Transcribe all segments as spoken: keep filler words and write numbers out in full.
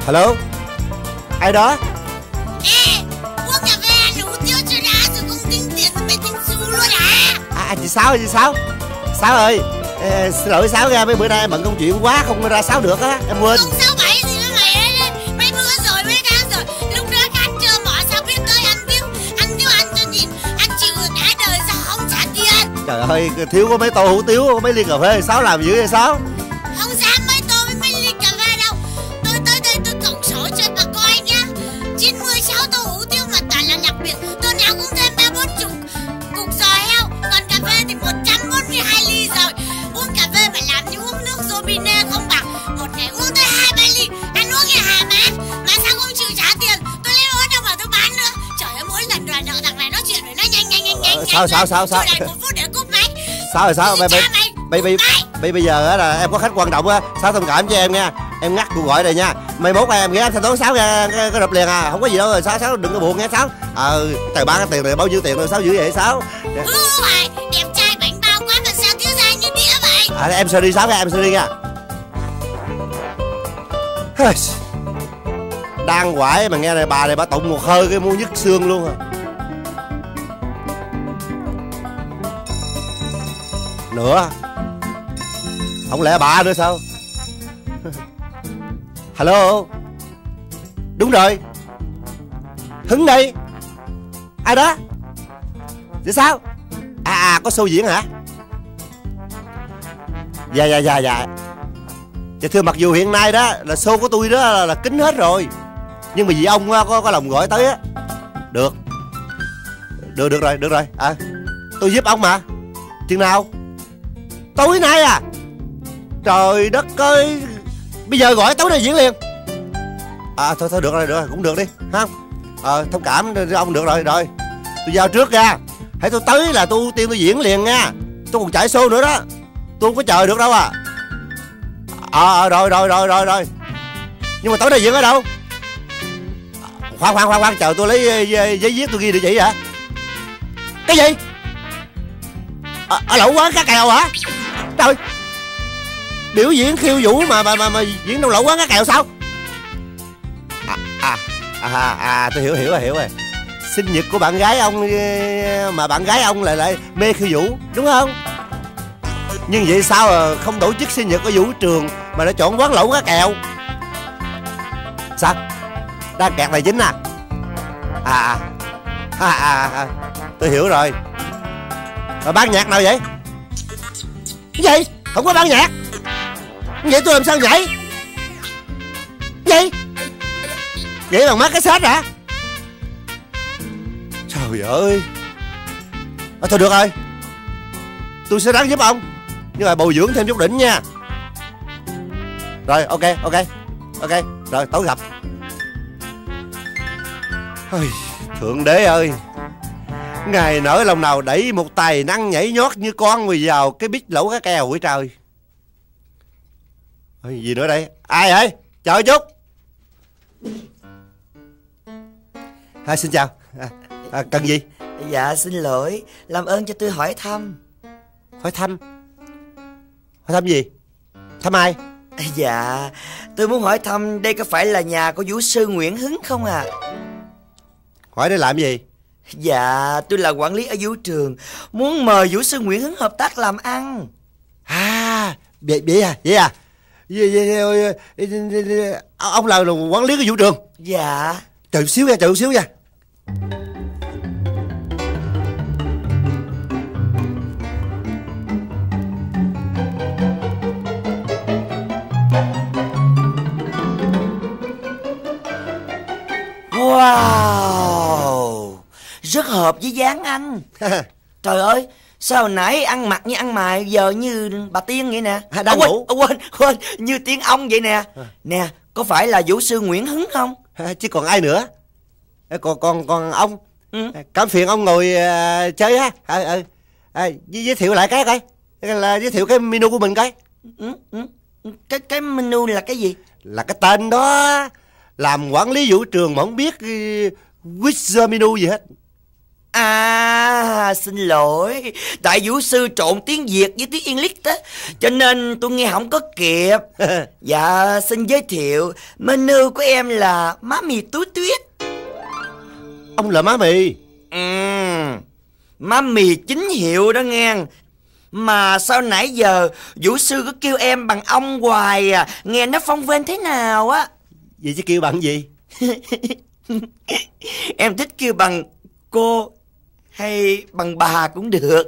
Hello, ai đó? Ê, uống cà phê ăn hủ tiếu cho đã rồi không tính tiền rồi mày tính xu luôn hả? À, chị Sáu, chị Sáu Sáu ơi, ê, xin lỗi Sáu ra, mấy bữa nay em bận công chuyện quá không ra Sáu được á, em quên. Không sáu bảy gì nữa mày ơi, mấy bữa rồi mấy tháng rồi, lúc đó ăn trưa mỏ sao biết tới ăn thiếu, ăn thiếu ăn cho nhìn, ăn chịu cả đời sao không trả tiền. Trời ơi, thiếu có mấy tô hủ tiếu, có mấy ly cà phê, Sáu làm dữ vậy Sáu? Không dám mấy tô với mấy ly cà phê đâu. Tôi tới đây tôi tổng số cho bà coi nhá. chín mươi sáu tô hủ tiếu mà toàn là đặc biệt. Tô nào cũng thêm ba bốn chục cục giò heo. Còn cà phê thì một trăm bốn mươi hai ly rồi. Uống cà phê mà làm như uống nước Robinet không bằng. Một ngày uống tới hai ba ly. Ăn uống như hà mát. Mà sao không chịu trả tiền? Tôi lấy ớt đâu mà tôi bán nữa. Trời ơi, mỗi lần đòi nợ thằng này nói chuyện rồi nó nhanh nhanh nhanh nhanh. Sao sao sao sao? Tôi đợi một phút để cúp máy. Sao rồi sao? Bây bây bây bây bây bây giờ á là em có khách quan trọng á, Sáu thông cảm cho em nha. Em ngắt cuộc gọi này nha. Mai mốt em nghĩ em thanh toán Sáu ra cái đập liền à, không có gì đâu rồi. Sáu Sáu đừng có buồn nghe Sáu. Ờ, tài bán cái tiền này bao nhiêu tiền rồi Sáu dữ vậy Sáu? Ừ rồi, đẹp trai bánh bao quá mà sao thiếu ra như đĩa vậy? À, em sơ đi Sáu nha, em sơ đi nha. Đang quải mà nghe này bà này bà tụng một hơi cái muốn nhức xương luôn à. Nữa không lẽ bà nữa sao? Hello, đúng rồi, Hứng đây. Ai đó? Vậy sao? À à có show diễn hả? Dạ dạ dạ dạ. Dạ thưa, mặc dù hiện nay đó là show của tôi đó là, là kín hết rồi, nhưng mà vì ông có có lòng gọi tới á. Được Được được rồi, được rồi. À, tôi giúp ông mà. Chừng nào? Tối nay à? Trời đất ơi, bây giờ gọi tối nay diễn liền. À thôi thôi được rồi, được rồi, cũng được đi ha. Ờ, thông cảm ông, được rồi. Rồi tôi giao trước ra. Hãy tôi tới là tôi ưu tiên tôi diễn liền nha. Tôi còn chạy show nữa đó, tôi không có chờ được đâu à. Ờ à, rồi rồi rồi rồi rồi. Nhưng mà tối nay diễn ở đâu? Khoan khoan khoan khoan, chờ tôi lấy giấy, giấy viết tôi ghi địa chỉ hả? Cái gì? Ở, ở lẩu quán cá kèo hả? Trời, biểu diễn khiêu vũ mà mà mà, mà diễn trong lẩu quán cá kèo sao? À à à, à tôi hiểu hiểu rồi hiểu rồi. Sinh nhật của bạn gái ông mà bạn gái ông lại lại mê khiêu vũ đúng không? Nhưng vậy sao không tổ chức sinh nhật ở vũ trường mà đã chọn quán lẩu cá kèo? Sao? Đang kẹt tài chính à? À à à, à. Tôi hiểu rồi. Mà ban nhạc nào vậy? Cái gì? Không có ban nhạc. Vậy tôi làm sao nhảy? Cái gì? Vậy bằng mắt cái sách hả? Trời ơi. À, thôi được rồi, tôi sẽ ráng giúp ông, nhưng mà bồi dưỡng thêm chút đỉnh nha. Rồi ok ok ok. Rồi tối gặp. Ôi, Thượng Đế ơi, ngày nở lòng nào đẩy một tài năng nhảy nhót như con người vào cái bít lẩu cá kèo vậy trời. Ôi, gì nữa đây? Ai vậy? Chờ chút. À, xin chào. À, à, cần gì? Dạ xin lỗi, làm ơn cho tôi hỏi thăm. Hỏi thăm? Hỏi thăm gì? Thăm ai? Dạ, tôi muốn hỏi thăm đây có phải là nhà của vũ sư Nguyễn Hứng không à? Hỏi để làm gì? Dạ, tôi là quản lý ở vũ trường, muốn mời vũ sư Nguyễn Hứng hợp tác làm ăn. À, vậy, vậy à? Vậy à? Vậy, vậy, vậy, vậy, vậy, ông là quản lý của vũ trường? Dạ. Chờ xíu nha, chờ xíu nha. Wow, rất hợp với dáng anh. Trời ơi, sao hồi nãy ăn mặc như ăn mày, giờ như bà Tiên vậy nè. Đang à, ngủ. quên, quên, quên, như Tiên ông vậy nè. Nè, có phải là vũ sư Nguyễn Hứng không? Chứ còn ai nữa? Còn còn còn ông. Ừ. Cảm phiền ông ngồi uh, chơi ha. À, à, à, giới thiệu lại cái coi, là giới thiệu cái menu của mình coi. Ừ, ừ. Cái cái menu là cái gì? Là cái tên đó. Làm quản lý vũ trường mà không biết uh, which menu gì hết. À, xin lỗi, tại Vũ sư trộn tiếng Việt với tiếng English á, cho nên tôi nghe không có kịp. Dạ, xin giới thiệu, menu của em là má mì túi tuyết. Ông là má mì? Ừ, má mì chính hiệu đó nghe. Mà sao nãy giờ Vũ sư cứ kêu em bằng ông hoài à, nghe nó phong vên thế nào á. Vậy chứ kêu bằng gì? Em thích kêu bằng cô hay bằng bà cũng được.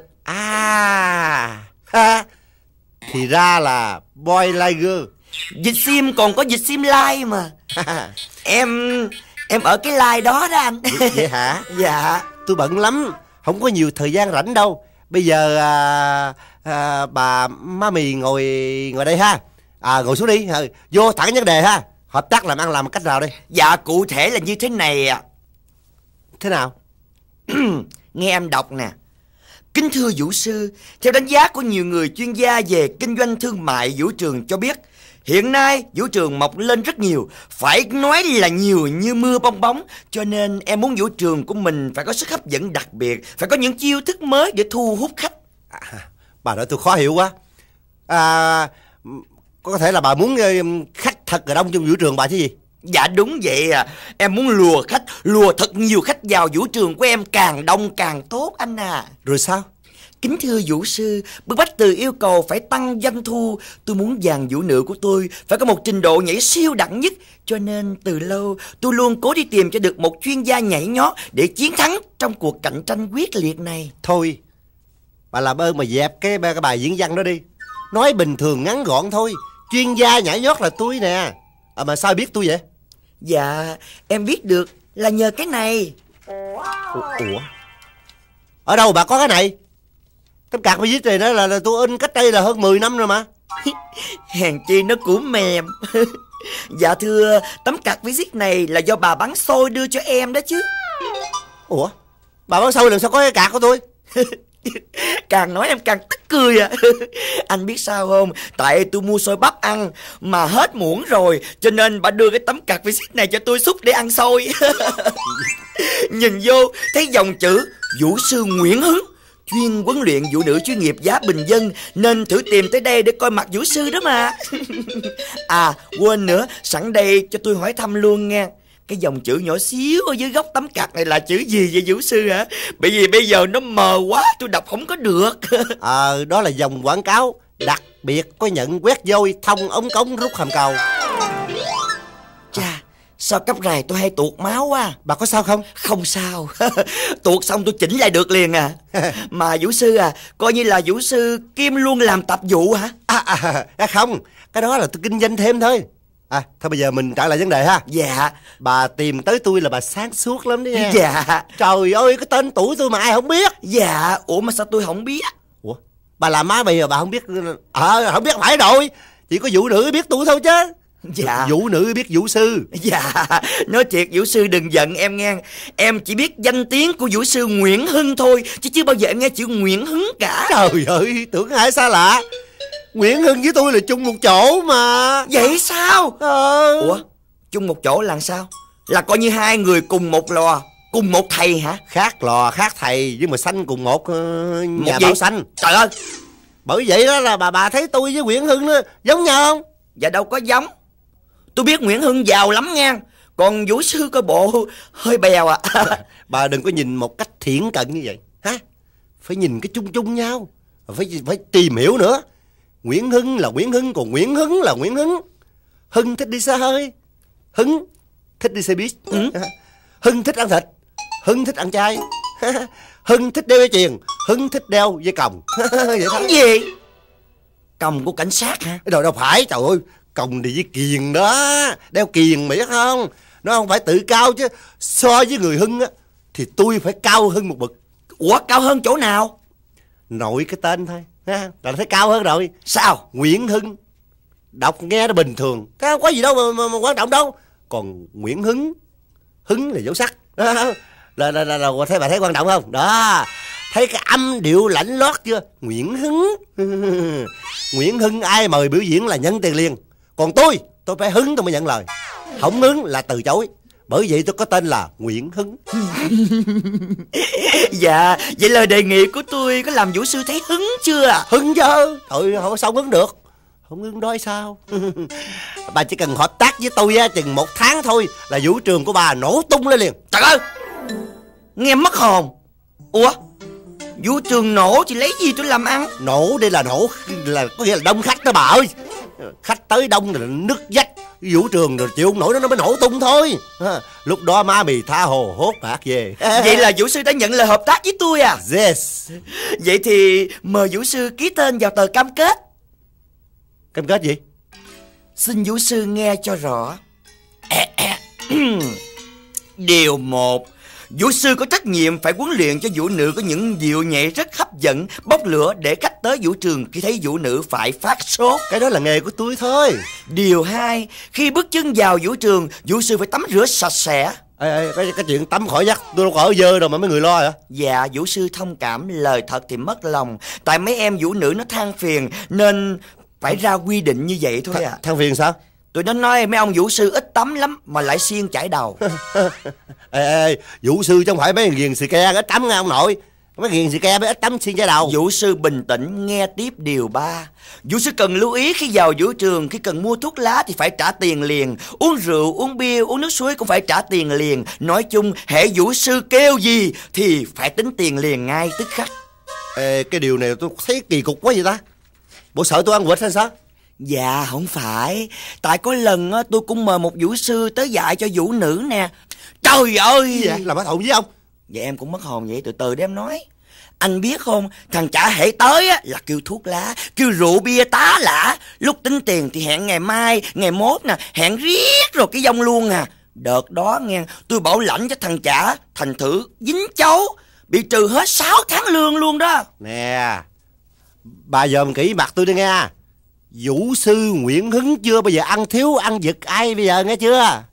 À, ha. Thì ra là boy like girl. Dịch sim còn có dịch sim like mà. Em Em ở cái like đó đó anh. Vậy, vậy hả? Dạ. Tôi bận lắm, không có nhiều thời gian rảnh đâu. Bây giờ à, à, bà má mì ngồi ngồi đây ha. À, ngồi xuống đi, à, vô thẳng vấn đề ha. Hợp tác làm ăn làm cách nào đây? Dạ, cụ thể là như thế này à. Thế nào? Nghe em đọc nè. Kính thưa Vũ sư, theo đánh giá của nhiều người chuyên gia về kinh doanh thương mại, vũ trường cho biết hiện nay vũ trường mọc lên rất nhiều, phải nói là nhiều như mưa bong bóng. Cho nên em muốn vũ trường của mình phải có sức hấp dẫn đặc biệt, phải có những chiêu thức mới để thu hút khách. À, bà nói tôi khó hiểu quá. À, có thể là bà muốn khách thật là đông trong vũ trường bà chứ gì? Dạ đúng vậy à. Em muốn lùa khách, lùa thật nhiều khách vào vũ trường của em, càng đông càng tốt anh à. Rồi sao? Kính thưa Vũ sư, bức bách từ yêu cầu phải tăng doanh thu. Tôi muốn dàn vũ nữ của tôi phải có một trình độ nhảy siêu đẳng nhất. Cho nên từ lâu tôi luôn cố đi tìm cho được một chuyên gia nhảy nhót để chiến thắng trong cuộc cạnh tranh quyết liệt này. Thôi, bà làm ơn mà dẹp cái, cái bài diễn văn đó đi. Nói bình thường ngắn gọn thôi. Chuyên gia nhảy nhót là tôi nè. À, mà sao biết tôi vậy? Dạ, em biết được là nhờ cái này. Ủa? Ở đâu bà có cái này? Tấm card visit này đó là, là tôi in cách đây là hơn mười năm rồi mà. Hèn chi nó cũng mềm. Dạ thưa, tấm card visit này là do bà bán xôi đưa cho em đó chứ. Ủa? Bà bán xôi làm sao có cái card của tôi? Càng nói em càng tức cười à. Anh biết sao không? Tại tôi mua xôi bắp ăn mà hết muỗng rồi, cho nên bà đưa cái tấm card visit này cho tôi xúc để ăn xôi. Nhìn vô thấy dòng chữ Vũ sư Nguyễn Hứng, chuyên huấn luyện vũ nữ chuyên nghiệp giá bình dân, nên thử tìm tới đây để coi mặt vũ sư đó mà. À quên nữa, sẵn đây cho tôi hỏi thăm luôn nha. Cái dòng chữ nhỏ xíu ở dưới góc tấm card này là chữ gì vậy Vũ sư hả? Bởi vì bây giờ nó mờ quá, tôi đọc không có được. Ờ, à, đó là dòng quảng cáo đặc biệt có nhận quét vôi, thông ống cống, rút hàm cầu. Chà, sao cấp rày tôi hay tuột máu quá. Bà có sao không? Không sao. Tuột xong tôi chỉnh lại được liền à. Mà Vũ sư à, coi như là Vũ sư kiêm luôn làm tạp vụ hả? À, à, à không, cái đó là tôi kinh doanh thêm thôi. À, thôi bây giờ mình trả lời vấn đề ha. Dạ. Bà tìm tới tôi là bà sáng suốt lắm đấy nha. Dạ. Trời ơi, cái tên tuổi tôi mà ai không biết. Dạ, ủa mà sao tôi không biết? Ủa, bà làm má bây giờ bà không biết. Ờ, à, không biết phải rồi. Chỉ có vũ nữ biết tôi thôi chứ. Dạ. Vũ nữ biết vũ sư. Dạ, nói thiệt Vũ sư đừng giận em nghe. Em chỉ biết danh tiếng của Vũ sư Nguyễn Hưng thôi, chứ chưa bao giờ em nghe chữ Nguyễn Hứng cả. Trời ơi, tưởng ai xa lạ. Nguyễn Hưng với tôi là chung một chỗ mà. Vậy sao? Ờ. Ủa, chung một chỗ là sao? Là coi như hai người cùng một lò, cùng một thầy hả? Khác lò khác thầy, nhưng mà sanh cùng một uh, nhà một bảo sanh. Trời ơi. Bởi vậy đó là bà bà thấy tôi với Nguyễn Hưng đó, giống nhau không? Dạ đâu có giống. Tôi biết Nguyễn Hưng giàu lắm nha, còn Vũ sư coi bộ hơi bèo à. Bà đừng có nhìn một cách thiển cận như vậy ha. Phải nhìn cái chung chung nhau, Phải phải tìm hiểu nữa. Nguyễn Hưng là Nguyễn Hưng, còn Nguyễn Hứng là Nguyễn Hứng. Hưng thích đi xe hơi, Hứng thích đi xe buýt. Ừ. Hưng thích ăn thịt, Hưng thích ăn chay. Hưng thích đeo dây chuyền, Hưng thích đeo dây còng. Vậy thôi. Cái gì? Còng của cảnh sát hả? Đâu đâu phải, trời ơi, còng đi với kiềng đó. Đeo kiềng mày biết không? Nó không phải tự cao chứ. So với người Hưng á thì tôi phải cao hơn một bậc. Ủa, cao hơn chỗ nào? Nội cái tên thôi ha, là thấy cao hơn rồi. Sao? Nguyễn Hưng đọc nghe nó bình thường, cái không có gì đâu mà, mà, mà quan trọng đâu. Còn Nguyễn Hứng, Hứng là dấu sắc đó. Là, là, là, là thấy bà thấy quan trọng không? Đó, thấy cái âm điệu lãnh lót chưa? Nguyễn Hứng. Nguyễn Hưng ai mời biểu diễn là nhân tiền liền. Còn tôi, tôi phải hứng tôi mới nhận lời. Không hứng là từ chối. Bởi vậy tôi có tên là Nguyễn Hứng. Dạ, vậy lời đề nghị của tôi có làm vũ sư thấy hứng chưa ạ? Hứng chứ. Thôi không sao hứng được. Không hứng nói sao. Bà chỉ cần hợp tác với tôi á, chừng một tháng thôi là vũ trường của bà nổ tung lên liền. Trời ơi, nghe mất hồn. Ủa, vũ trường nổ thì lấy gì tôi làm ăn? Nổ đây là nổ, là có nghĩa là đông khách đó bà ơi. Khách tới đông là nứt vách vũ trường rồi chịu không nổi nó mới nổ tung thôi. Lúc đó má mì tha hồ hốt bạc về. Vậy là vũ sư đã nhận lời hợp tác với tôi à? Yes. Vậy thì mời vũ sư ký tên vào tờ cam kết. Cam kết gì? Xin vũ sư nghe cho rõ. Điều một, vũ sư có trách nhiệm phải huấn luyện cho vũ nữ có những điệu nhảy rất hấp dẫn, bốc lửa để khách tới vũ trường khi thấy vũ nữ phải phát sốt. Cái đó là nghề của tôi thôi. Điều hai, khi bước chân vào vũ trường, vũ sư phải tắm rửa sạch sẽ. Ê, ê, cái, cái chuyện tắm khỏi nhắc, tôi đâu có ở dơ đâu mà mấy người lo hả? Dạ, vũ sư thông cảm, lời thật thì mất lòng. Tại mấy em vũ nữ nó than phiền nên phải ra quy định như vậy thôi à. Than phiền sao? Tụi nó nói mấy ông vũ sư ít tắm lắm mà lại siêng chải đầu. Ê, ê, vũ sư chứ không phải mấy thằng ghiền xì ke ít tắm nghe ông nội. Mấy ghiền xì ke mới ít tắm siêng chải đầu. Vũ sư bình tĩnh nghe tiếp điều ba. Vũ sư cần lưu ý khi vào vũ trường, khi cần mua thuốc lá thì phải trả tiền liền. Uống rượu, uống bia, uống nước suối cũng phải trả tiền liền. Nói chung, hễ vũ sư kêu gì thì phải tính tiền liền ngay tức khắc. Ê, cái điều này tôi thấy kỳ cục quá vậy ta. Bộ sợ tôi ăn vịt hay sao? Dạ không phải. Tại có lần á, tôi cũng mời một vũ sư tới dạy cho vũ nữ nè. Trời ơi, dạ, làm bả thụ với ông. Dạ em cũng mất hồn vậy, từ từ để em nói. Anh biết không, thằng chả hễ tới á, là kêu thuốc lá, kêu rượu bia tá lả. Lúc tính tiền thì hẹn ngày mai, ngày mốt nè, hẹn riết rồi cái dông luôn à. Đợt đó nghe, tôi bảo lãnh cho thằng chả, thành thử dính cháu, bị trừ hết sáu tháng lương luôn đó. Nè, bà dòm kỹ mặt tôi đi nghe. Vũ sư Nguyễn Hứng chưa bao giờ ăn thiếu ăn giật ai bây giờ nghe chưa?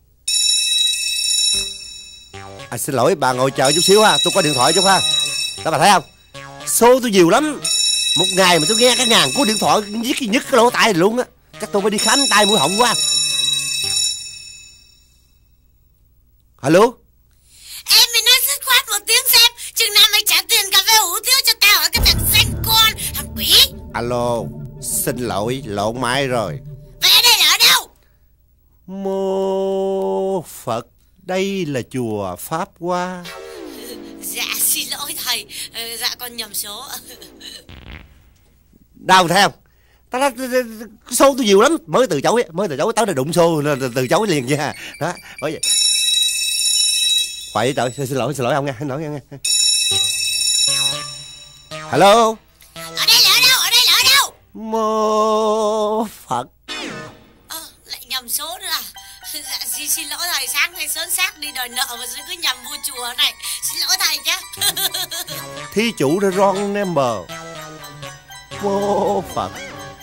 À, xin lỗi bà ngồi chờ chút xíu ha, tôi có điện thoại chút ha. Đó bà thấy không? Số tôi nhiều lắm. Một ngày mà tôi nghe cái ngàn cú điện thoại nhức nhức cái lỗ tai luôn á. Chắc tôi phải đi khám tai mũi họng quá. Alo. Em mày nói dứt khoát một tiếng xem, chừng nào mày trả tiền cà phê hủ tiếu cho tao ở cái thằng xanh con, thằng quỷ. Alo, xin lỗi, lộn máy rồi. Vậy ở đây là ở đâu? Mô Phật, đây là chùa Pháp Hoa. Dạ xin lỗi thầy, dạ con nhầm số. Đâu thấy không? Ta số tôi nhiều lắm, mới từ chối, mới từ chối tới là đụng xô từ chối liền nha. Đó, bởi vậy. Quậy trời, xin lỗi, xin lỗi ông nha, xin lỗi nha. Hello. Ở đây là ở đâu? Ở đây là ở đâu? Mô Phật. Ờ, lại nhầm số nữa à? Dạ xin, xin lỗi thầy, sáng nay sớm xác đi đòi nợ mà cứ nhầm vô chùa này. Xin lỗi thầy nhé. Thí chủ đã wrong number. Mô Phật.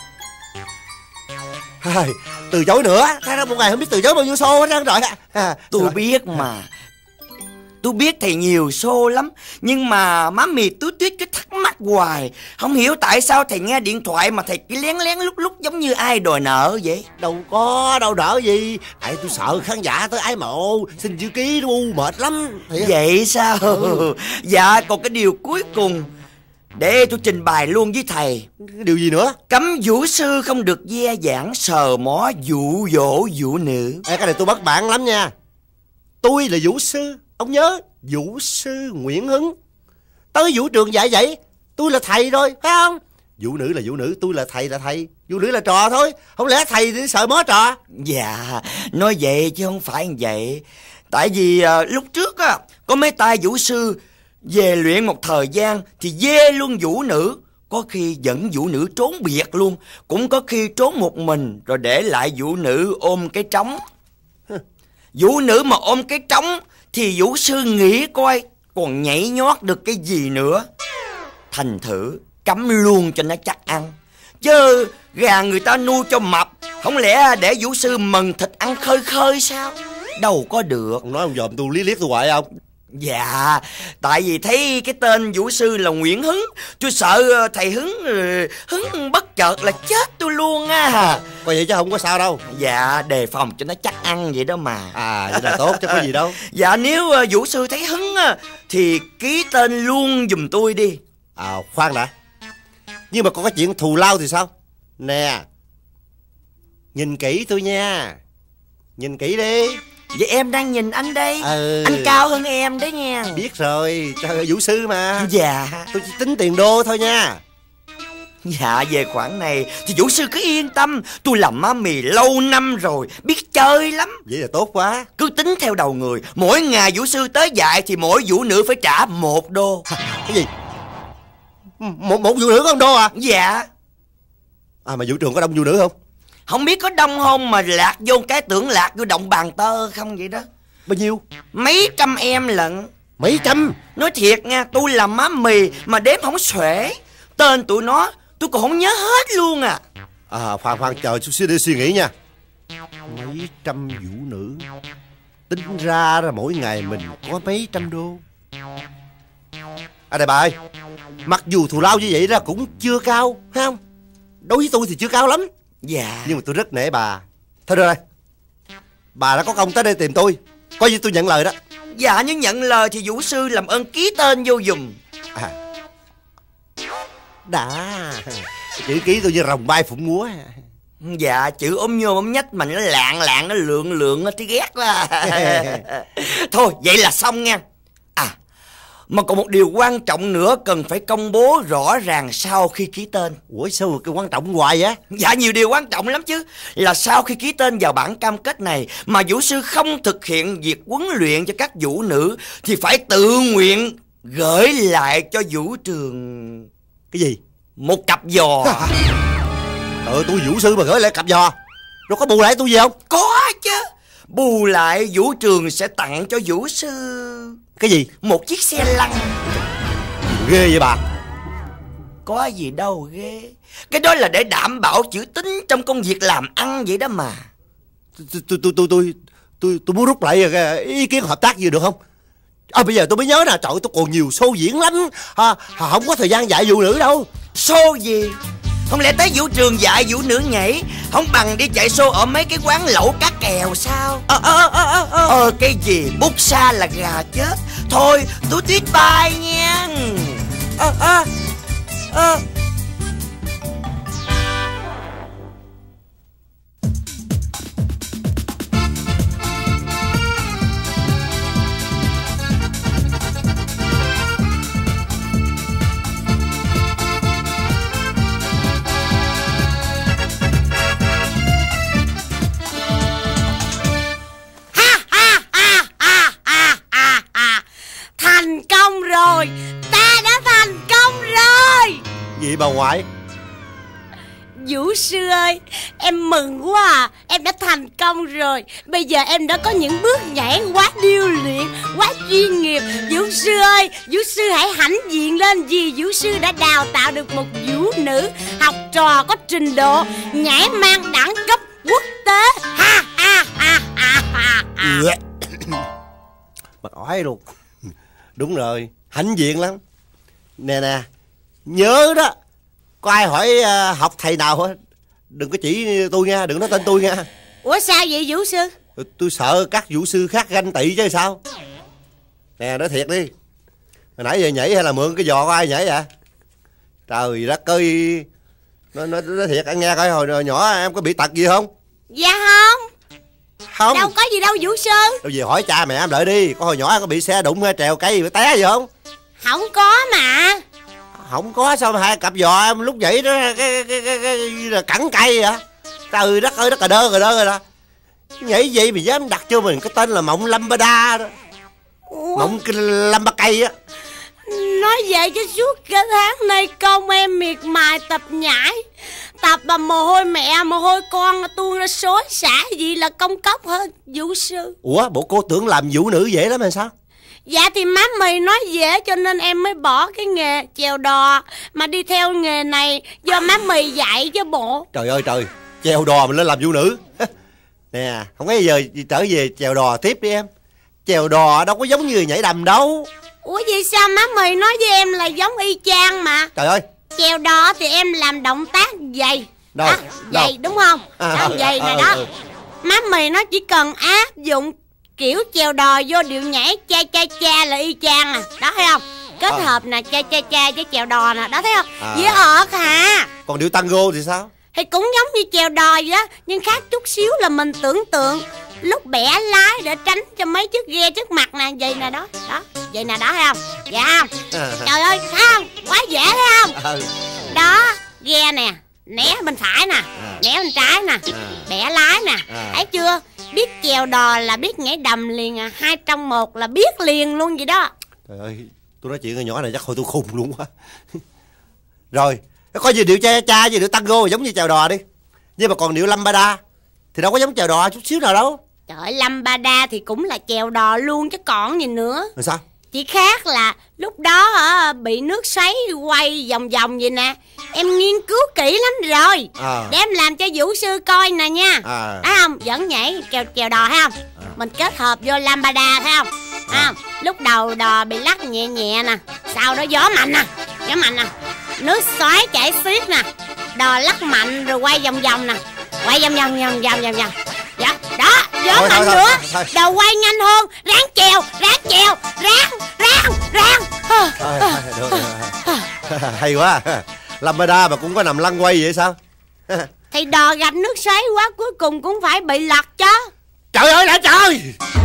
Hai, từ chối nữa. Thế đó một ngày không biết từ chối bao nhiêu xô hết rồi. À, tôi biết mà. Tôi biết thầy nhiều xô lắm, nhưng mà má mì Tú Tuyết cứ thắc mắc hoài. Không hiểu tại sao thầy nghe điện thoại mà thầy cứ lén lén lúc lúc giống như ai đòi nợ vậy. Đâu có, đâu nợ gì. Tại tôi sợ khán giả tới ái mộ, xin chữ ký nó u mệt lắm. Thiệt. Vậy sao? Ừ. Dạ, còn cái điều cuối cùng để tôi trình bày luôn với thầy. Điều gì nữa? Cấm vũ sư không được ve giảng sờ mó dụ dỗ vũ nữ. Ê, cái này tôi bất bản lắm nha. Tôi là vũ sư, ông nhớ, vũ sư Nguyễn Hứng. Tới vũ trường dạy vậy, tôi là thầy rồi, phải không? Vũ nữ là vũ nữ, tôi là thầy là thầy. Vũ nữ là trò thôi. Không lẽ thầy thì sợ mó trò? Dạ, nói vậy chứ không phải vậy. Tại vì à, lúc trước á, có mấy tay vũ sư về luyện một thời gian thì dê luôn vũ nữ. Có khi dẫn vũ nữ trốn biệt luôn, cũng có khi trốn một mình rồi để lại vũ nữ ôm cái trống. Vũ nữ mà ôm cái trống thì vũ sư nghĩ coi còn nhảy nhót được cái gì nữa. Thành thử cấm luôn cho nó chắc ăn. Chứ gà người ta nuôi cho mập, không lẽ để vũ sư mần thịt ăn khơi khơi sao? Đâu có được. Ông nói ông dòm tôi lý liếc tôi hoài không? Dạ, tại vì thấy cái tên vũ sư là Nguyễn Hứng, tôi sợ thầy Hứng Hứng bất chợt là chết tôi luôn á. Coi vậy chứ không có sao đâu. Dạ, đề phòng cho nó chắc ăn vậy đó mà. À, vậy là tốt chứ có gì đâu. Dạ, nếu vũ sư thấy Hứng á thì ký tên luôn giùm tôi đi. À, khoan đã. Nhưng mà có cái chuyện thù lao thì sao? Nè, nhìn kỹ tôi nha. Nhìn kỹ đi. Vậy em đang nhìn anh đây. Ừ. Anh cao hơn em đấy nha. Biết rồi, trời ơi, vũ sư mà. Dạ. Tôi chỉ tính tiền đô thôi nha. Dạ, về khoản này thì vũ sư cứ yên tâm. Tôi làm má mì lâu năm rồi, biết chơi lắm. Vậy là tốt quá. Cứ tính theo đầu người. Mỗi ngày vũ sư tới dạy thì mỗi vũ nữ phải trả một đô. Cái gì? Một, một vũ nữ có một đô à? Dạ. À, mà vũ trường có đông vũ nữ không? Không biết có đông không mà lạc vô cái tưởng lạc vô động bàn tơ không vậy đó. Bao nhiêu? Mấy trăm em lận. Mấy trăm? Nói thiệt nha, tôi làm má mì mà đếm không xuể. Tên tụi nó tôi còn không nhớ hết luôn à. À, khoan khoan chờ chút xíu để suy nghĩ nha. Mấy trăm vũ nữ, tính ra là mỗi ngày mình có mấy trăm đô. À đây bà ơi, mặc dù thù lao như vậy ra cũng chưa cao, thấy không? Đối với tôi thì chưa cao lắm. Dạ. Nhưng mà tôi rất nể bà. Thôi được rồi, bà đã có công tới đây tìm tôi, coi như tôi nhận lời đó. Dạ, nhưng nhận lời thì vũ sư làm ơn ký tên vô giùm. À, đã. Chữ ký tôi như rồng bay phụng múa. Dạ, chữ ốm nhôm ốm nhách mà nó lạng lạng, nó lượng lượng thì ghét quá. Thôi vậy là xong nha. À, mà còn một điều quan trọng nữa cần phải công bố rõ ràng sau khi ký tên. Ủa sao mà cái quan trọng hoài á? Dạ, nhiều điều quan trọng lắm chứ. Là sau khi ký tên vào bản cam kết này mà vũ sư không thực hiện việc huấn luyện cho các vũ nữ thì phải tự nguyện gửi lại cho vũ trường. Cái gì? Một cặp giò. Ờ, tôi vũ sư mà gửi lại cặp giò, rồi có bù lại tôi gì không? Có chứ. Bù lại vũ trường sẽ tặng cho vũ sư. Cái gì? Một chiếc xe lăn. Ghê vậy bà. Có gì đâu ghê. Cái đó là để đảm bảo chữ tín trong công việc làm ăn vậy đó mà. Tôi tôi tôi tôi tôi tôi tôi muốn rút lại cái ý kiến hợp tác gì được không? À, bây giờ tôi mới nhớ nè, trời ơi, tôi còn nhiều show diễn lắm à, không có thời gian dạy vũ nữ đâu. Show gì? Không lẽ tới vũ trường dạy vũ nữ nhảy không bằng đi chạy show ở mấy cái quán lẩu cá kèo sao? Ờ ờ ờ ờ ờ Ờ cái gì bút xa là gà chết. Thôi tôi tuyết bài nha. Ờ ờ ờ rồi, ta đã thành công rồi. Gì bà ngoại? Vũ sư ơi, em mừng quá à. Em đã thành công rồi. Bây giờ em đã có những bước nhảy quá điêu luyện, quá chuyên nghiệp. Vũ sư ơi, vũ sư hãy hãnh diện lên, vì vũ sư đã đào tạo được một vũ nữ học trò có trình độ nhảy mang đẳng cấp quốc tế. Ha ha ha ha ha. Bà ói luôn. Đúng rồi, hãnh diện lắm. Nè nè, nhớ đó, có ai hỏi uh, học thầy nào hết đừng có chỉ tôi nha, đừng nói tên tôi nha. Ủa sao vậy vũ sư? Tôi sợ các vũ sư khác ganh tị chứ sao. Nè, nói thiệt đi, hồi nãy giờ nhảy hay là mượn cái giò của ai nhảy vậy? Trời đất ơi, nói, nói, nói thiệt anh nghe coi, hồi, hồi nhỏ em có bị tật gì không? Dạ không. Không. Đâu có gì đâu vũ sư. Đâu về hỏi cha mẹ em đợi đi, có hồi nhỏ em có bị xe đụng hay trèo cây bị té gì không? Không có mà. Không có sao mà hai cặp giò em lúc nhảy đó cái, cái, cái, cái, cái là cẳng cây vậy? Trời đất ơi, đất cà đơ cà đơ rồi đó. Nhảy vậy mà dám đặt cho mình cái tên là Mộng Lâm Ba Đa đó. Ủa? Mộng Lâm Ba Cây á. Nói vậy chứ suốt cả tháng nay con em miệt mài tập nhảy, tập mà mồ hôi mẹ mồ hôi con tuôn ra xối xả gì là công cốc hơn vũ sư. Ủa bộ cô tưởng làm vũ nữ dễ lắm hay sao? Dạ thì má mì nói dễ cho nên em mới bỏ cái nghề chèo đò mà đi theo nghề này do má mì dạy chứ bộ. Trời ơi trời, chèo đò mình lên làm vũ nữ. Nè, không có giờ trở về chèo đò tiếp đi em. chèo đò đâu có giống như nhảy đầm đâu. Ủa vậy sao má mì nói với em là giống y chang mà. Trời ơi. Chèo đò thì em làm động tác vậy. Đâu? À, vậy đâu? đúng không? À, đó, vậy à, nè à, đó. ừ. Má mì nó chỉ cần áp dụng kiểu chèo đò vô điệu nhảy cha cha cha là y chang à. Đó thấy không? Kết À. hợp nè cha cha cha với chèo đò nè. Đó thấy không? À. Với ợt hả? Còn điệu tango thì sao? Thì cũng giống như chèo đò vậy đó. Nhưng khác chút xíu là mình tưởng tượng lúc bẻ lái để tránh cho mấy chiếc ghe trước mặt nè. Vậy nè đó. Đó. Vậy nè đó thấy không? Dạ không? À. Trời ơi thấy không? Quá dễ thấy không? Ừ. Đó. Ghe nè. Né bên phải nè. À. Né bên trái nè. À. Bẻ lái nè. À. Thấy chưa? Biết chèo đò là biết nhảy đầm liền à. Hai trong một là biết liền luôn vậy đó. Trời ơi, tôi nói chuyện con nhỏ này chắc hồi tôi khùng luôn quá. Rồi, có gì điệu cha cha gì điệu tango giống như chèo đò đi. Nhưng mà còn điệu lambada thì đâu có giống chèo đò chút xíu nào đâu. Trời ơi, lambada thì cũng là chèo đò luôn chứ còn gì nữa. Rồi sao? Chỉ khác là lúc đó à, bị nước xoáy quay vòng vòng vậy nè. Em nghiên cứu kỹ lắm rồi. À. Để em làm cho vũ sư coi nè nha. À. Thấy không? Vẫn nhảy chèo chèo đò thấy không? À. Mình kết hợp vô lambada thấy không? Thấy không? Lúc đầu đò bị lắc nhẹ nhẹ nè. Sau đó gió mạnh nè. Gió mạnh nè. Nước xoáy chảy xiết nè. Đò lắc mạnh rồi quay vòng vòng nè. Quay vòng vòng vòng vòng vòng vòng. Dạ, đó, gió Thôi, mạnh thôi, nữa. thôi, thôi. Đầu quay nhanh hơn. Ráng chèo, ráng chèo. Ráng, ráng, ráng. Thôi, thôi, được, được. Hay quá. Lambada mà cũng có nằm lăn quay vậy sao? Thì đò gặp nước xoáy quá cuối cùng cũng phải bị lật chứ. Trời ơi đã trời.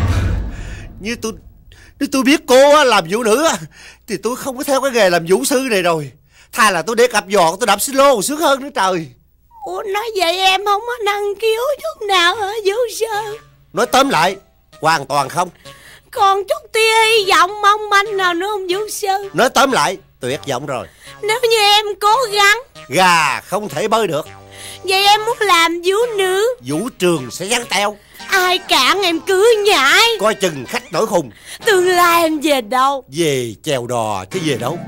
Như tôi Nếu tôi biết cô á, làm vũ nữ á, thì tôi không có theo cái nghề làm vũ sư này rồi. Thay là tôi để cặp giò tôi đạp xích lô sướng hơn nữa trời. Ủa nói vậy em không có năng khiếu chút nào hả vũ sư? Nói tóm lại, hoàn toàn không. Còn chút tia hy vọng mong manh nào nữa không vũ sư? Nói tóm lại, tuyệt vọng rồi. Nếu như em cố gắng, Gà không thể bơi được. vậy em muốn làm vũ nữ, Vũ trường sẽ vắng teo. ai cản em cứ nhảy. Coi chừng khách nổi khùng. Tương lai em về đâu? Về chèo đò chứ về đâu.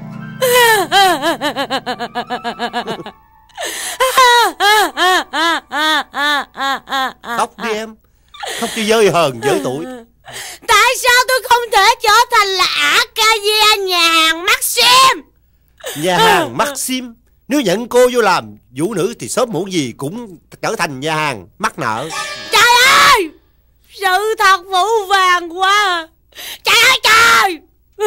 Khóc đi em. Khóc cho dơi hờn dở tuổi. Tại sao tôi không thể trở thành là Arcadia nhà hàng Maxim? Nhà hàng Maxim nếu nhận cô vô làm vũ nữ thì sớm muộn gì cũng trở thành nhà hàng mắc nợ. Trời ơi, sự thật vũ vàng quá. Trời ơi trời.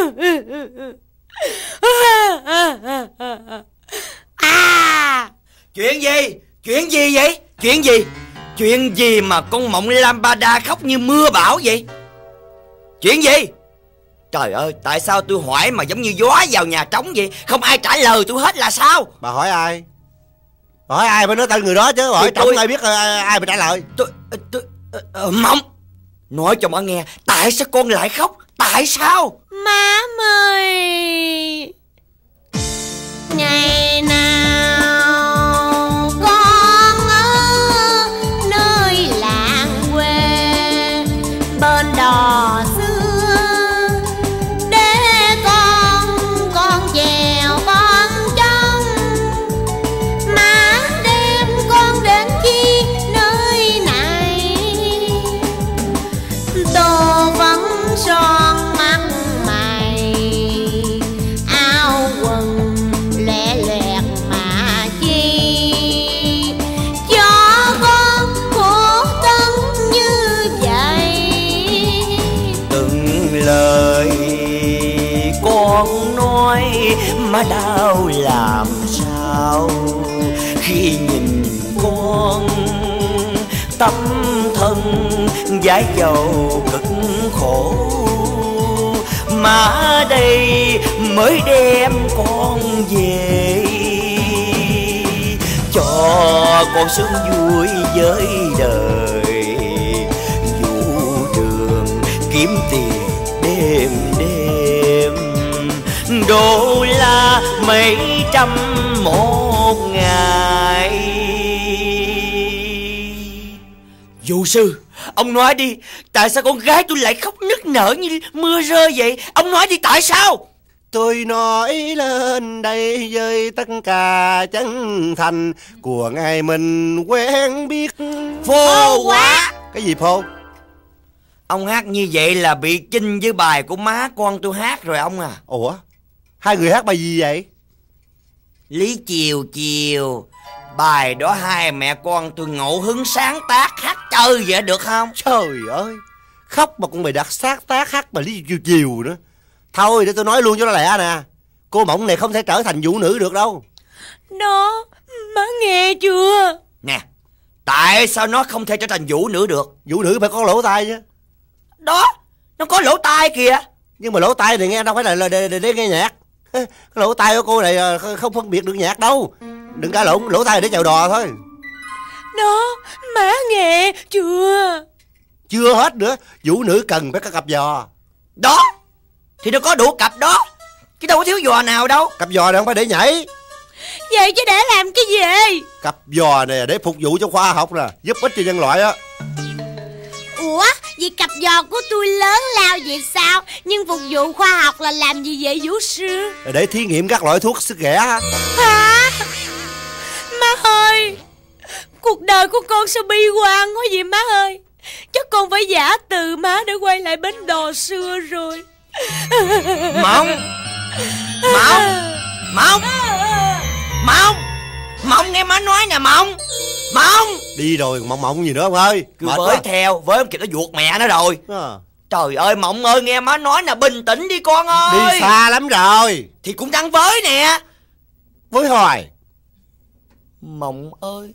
À, Chuyện gì? Chuyện gì vậy? Chuyện gì? Chuyện gì mà con mộng lambada khóc như mưa bão vậy? Chuyện gì? Trời ơi, tại sao tôi hỏi mà giống như gió vào nhà trống vậy? Không ai trả lời tôi hết là sao? Bà hỏi ai? Bà hỏi ai mới nói tên người đó chứ. Hỏi Tôi- trống tôi- ai biết ai, ai mà trả lời. Tôi... tôi... Uh, Mộng, nói cho bà nghe, tại sao con lại khóc? Tại sao? má ơi, ngày nào con ở nơi làng quê bên đò xưa để con con chèo con trông má đem con đến chi nơi này tô vẫn son mắt mày áo quần lẹ lẹt mà chi cho con khổ tân như vậy. Từng lời con nói mà đau làm sao khi nhìn con tâm thân dãi dầu cực khổ, mà đây mới đem con về cho con sướng vui với đời. Vũ trường kiếm tiền đêm đêm đô la mấy trăm một ngày. Vũ sư, ông nói đi, tại sao con gái tôi lại khóc nức nở như mưa rơi vậy? Ông nói đi, tại sao? Tôi nói lên đây với tất cả chân thành của ngày mình quen biết. Phô quá. Cái gì phô? Ông hát như vậy là bị chinh với bài của má con tôi hát rồi ông à. Ủa, hai người hát bài gì vậy? Lý chiều chiều. Bài đó hai mẹ con tôi ngẫu hứng sáng tác hát chơi vậy được không? Trời ơi, khóc mà cũng bị đặt sáng tác hát bài Lý chiều chiều nữa. Thôi để tôi nói luôn cho nó lẹ nè. Cô Mộng này không thể trở thành vũ nữ được đâu. Nó, má nghe chưa? Nè, tại sao nó không thể trở thành vũ nữ được? Vũ nữ phải có lỗ tai chứ. Đó, nó có lỗ tai kìa. Nhưng mà lỗ tai này nghe đâu phải là, là để, để, để nghe nhạc. Cái lỗ tai của cô này không phân biệt được nhạc đâu. Đừng cả lộn, lỗ tai để chào đò thôi. Nó, má nghe chưa? Chưa hết nữa, vũ nữ cần phải có cặp giò. Đó, thì nó có đủ cặp đó, chứ đâu có thiếu giò nào đâu. Cặp giò này không phải để nhảy. Vậy chứ để làm cái gì? Cặp giò này để phục vụ cho khoa học nè, giúp ích cho nhân loại á. Ủa, vì cặp giò của tôi lớn lao vậy sao? Nhưng phục vụ khoa học là làm gì vậy vũ sư? Để thí nghiệm các loại thuốc sức ghẻ. Hả? Má ơi, cuộc đời của con sao bi quan quá vậy má ơi? Chắc con phải giả từ má để quay lại bến đò xưa rồi. Mộng, Mộng, Mộng, Mộng, Mộng nghe má nói nè Mộng, Mộng. Đi rồi, Mộng Mộng gì nữa ông ơi? Cứ với quá. Theo, với ông kìa nó vuột mẹ nó rồi à. Trời ơi Mộng ơi, nghe má nói nè, bình tĩnh đi con ơi. Đi xa lắm rồi. Thì cũng đang với nè. Với hoài. Mộng ơi,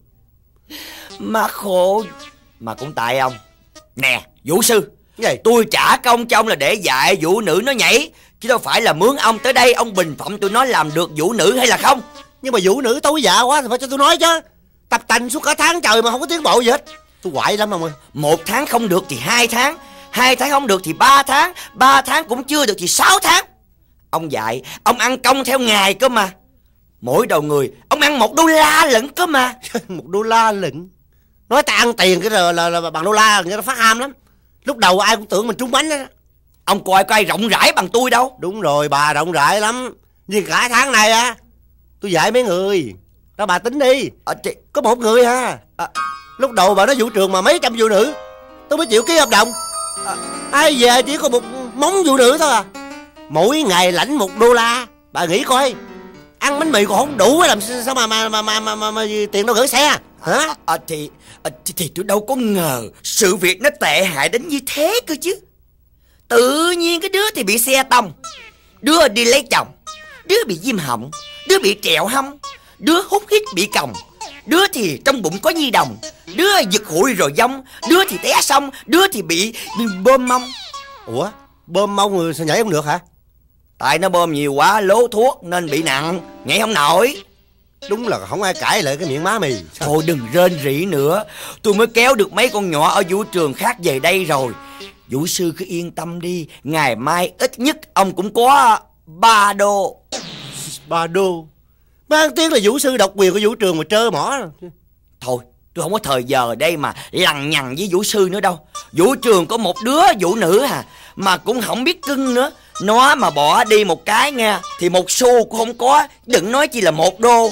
má khổ. Mà cũng tại ông. Nè vũ sư, gì? Tôi trả công cho ông là để dạy vũ nữ nó nhảy, chứ đâu phải là mướn ông tới đây ông bình phẩm tụi nó làm được vũ nữ hay là không. Nhưng mà vũ nữ tối dạ quá thì phải cho tôi nói chứ. Tập tành suốt cả tháng trời mà không có tiến bộ gì hết. Tôi quậy lắm ông ơi. Một tháng không được thì hai tháng, hai tháng không được thì ba tháng, ba tháng cũng chưa được thì sáu tháng. Ông dạy, ông ăn công theo ngày cơ mà. Mỗi đầu người ông ăn một đô la lận cơ mà. Một đô la lận? Nói ta ăn tiền cái là, là, là bằng đô la, người ta phát ham lắm. Lúc đầu ai cũng tưởng mình trúng bánh đó. Ông coi coi rộng rãi bằng tôi đâu. Đúng rồi, bà rộng rãi lắm. Nhưng cả tháng này á, tôi dạy mấy người. Đó bà tính đi à, chị... Có một người ha à. Lúc đầu bà nói vũ trường mà mấy trăm vũ nữ, tôi mới chịu ký hợp đồng à. Ai về chỉ có một móng vũ nữ thôi à. Mỗi ngày lãnh một đô la. Bà nghĩ coi, ăn bánh mì còn không đủ làm sao mà mà mà mà, mà, mà, mà tiền đâu gửi xe hả? À, à, thì, à, thì thì tôi đâu có ngờ sự việc nó tệ hại đến như thế cơ chứ. Tự nhiên cái đứa thì bị xe tông, đứa đi lấy chồng, đứa bị viêm họng, đứa bị trẹo hông, đứa hút hít bị còng, đứa thì trong bụng có nhi đồng, đứa giật hụi rồi vong, đứa thì té xong, đứa thì bị, bị bơm mông. Ủa, bơm mông rồi sao nhảy không được hả? Tại nó bơm nhiều quá lố thuốc nên bị nặng, nhảy không nổi. Đúng là không ai cãi lại cái miệng má mì. Sao? Thôi đừng rên rỉ nữa, tôi mới kéo được mấy con nhỏ ở vũ trường khác về đây rồi. Vũ sư cứ yên tâm đi, ngày mai ít nhất ông cũng có ba đô. Ba đô? Mang tiếng là vũ sư độc quyền của vũ trường mà trơ mỏ. Thôi tôi không có thời giờ đây mà lằng nhằng với vũ sư nữa đâu. Vũ trường có một đứa vũ nữ à, mà cũng không biết cưng nữa. Nó mà bỏ đi một cái nha thì một xu cũng không có, đừng nói chi là một đô.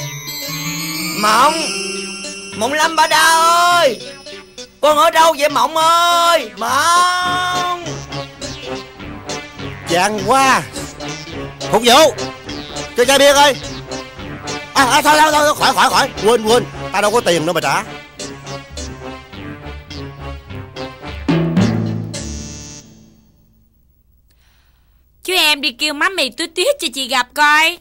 Mộng, Mộng Lâm Ba Đa ơi, con ở đâu vậy Mộng ơi? Mộng. Chán quá. Phục vụ cho chai bia ơi. À, à thôi, thôi thôi khỏi khỏi khỏi quên quên tao đâu có tiền đâu mà trả. Chú em đi kêu má mì Tuyết Tuyết cho chị gặp coi.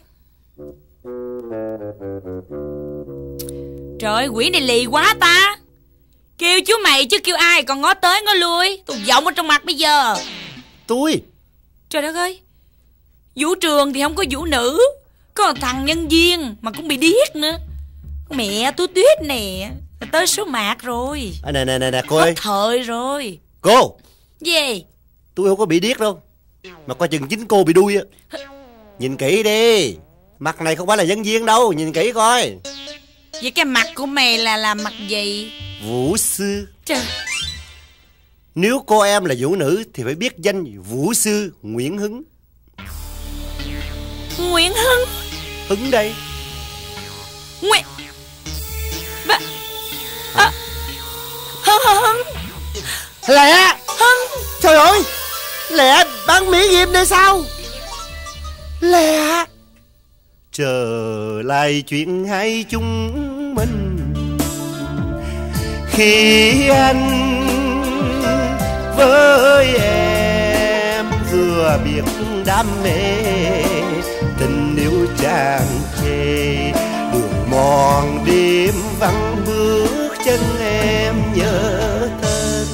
Trời ơi, quỷ này lì quá ta. Kêu chú mày chứ kêu ai còn ngó tới ngó lui. Tôi giọng ở trong mặt bây giờ. Tôi. Trời đất ơi, vũ trường thì không có vũ nữ, có một thằng nhân viên mà cũng bị điếc nữa. Mẹ Tuyết Tuyết nè, tới số mạc rồi. À, nè nè nè nè cô hết ơi. thời rồi. Cô. Gì? Tôi không có bị điếc đâu, mà coi chừng chính cô bị đuôi á. Nhìn kỹ đi, mặt này không phải là nhân viên đâu, nhìn kỹ coi. Vậy cái mặt của mày là là mặt gì? Vũ sư. Trời. Nếu cô em là vũ nữ thì phải biết danh vũ sư Nguyễn Hứng. Nguyễn Hứng? Hứng đây. Nguyễn Ba... à... Hứng Hứng Lẹ. Lẹ bán Mỹ Ghim đây sao? Lẹ trở lại chuyện hai chúng mình. Khi anh với em vừa biết đam mê, tình yêu tràn trề, đường mòn đêm vắng bước chân em nhớ tên.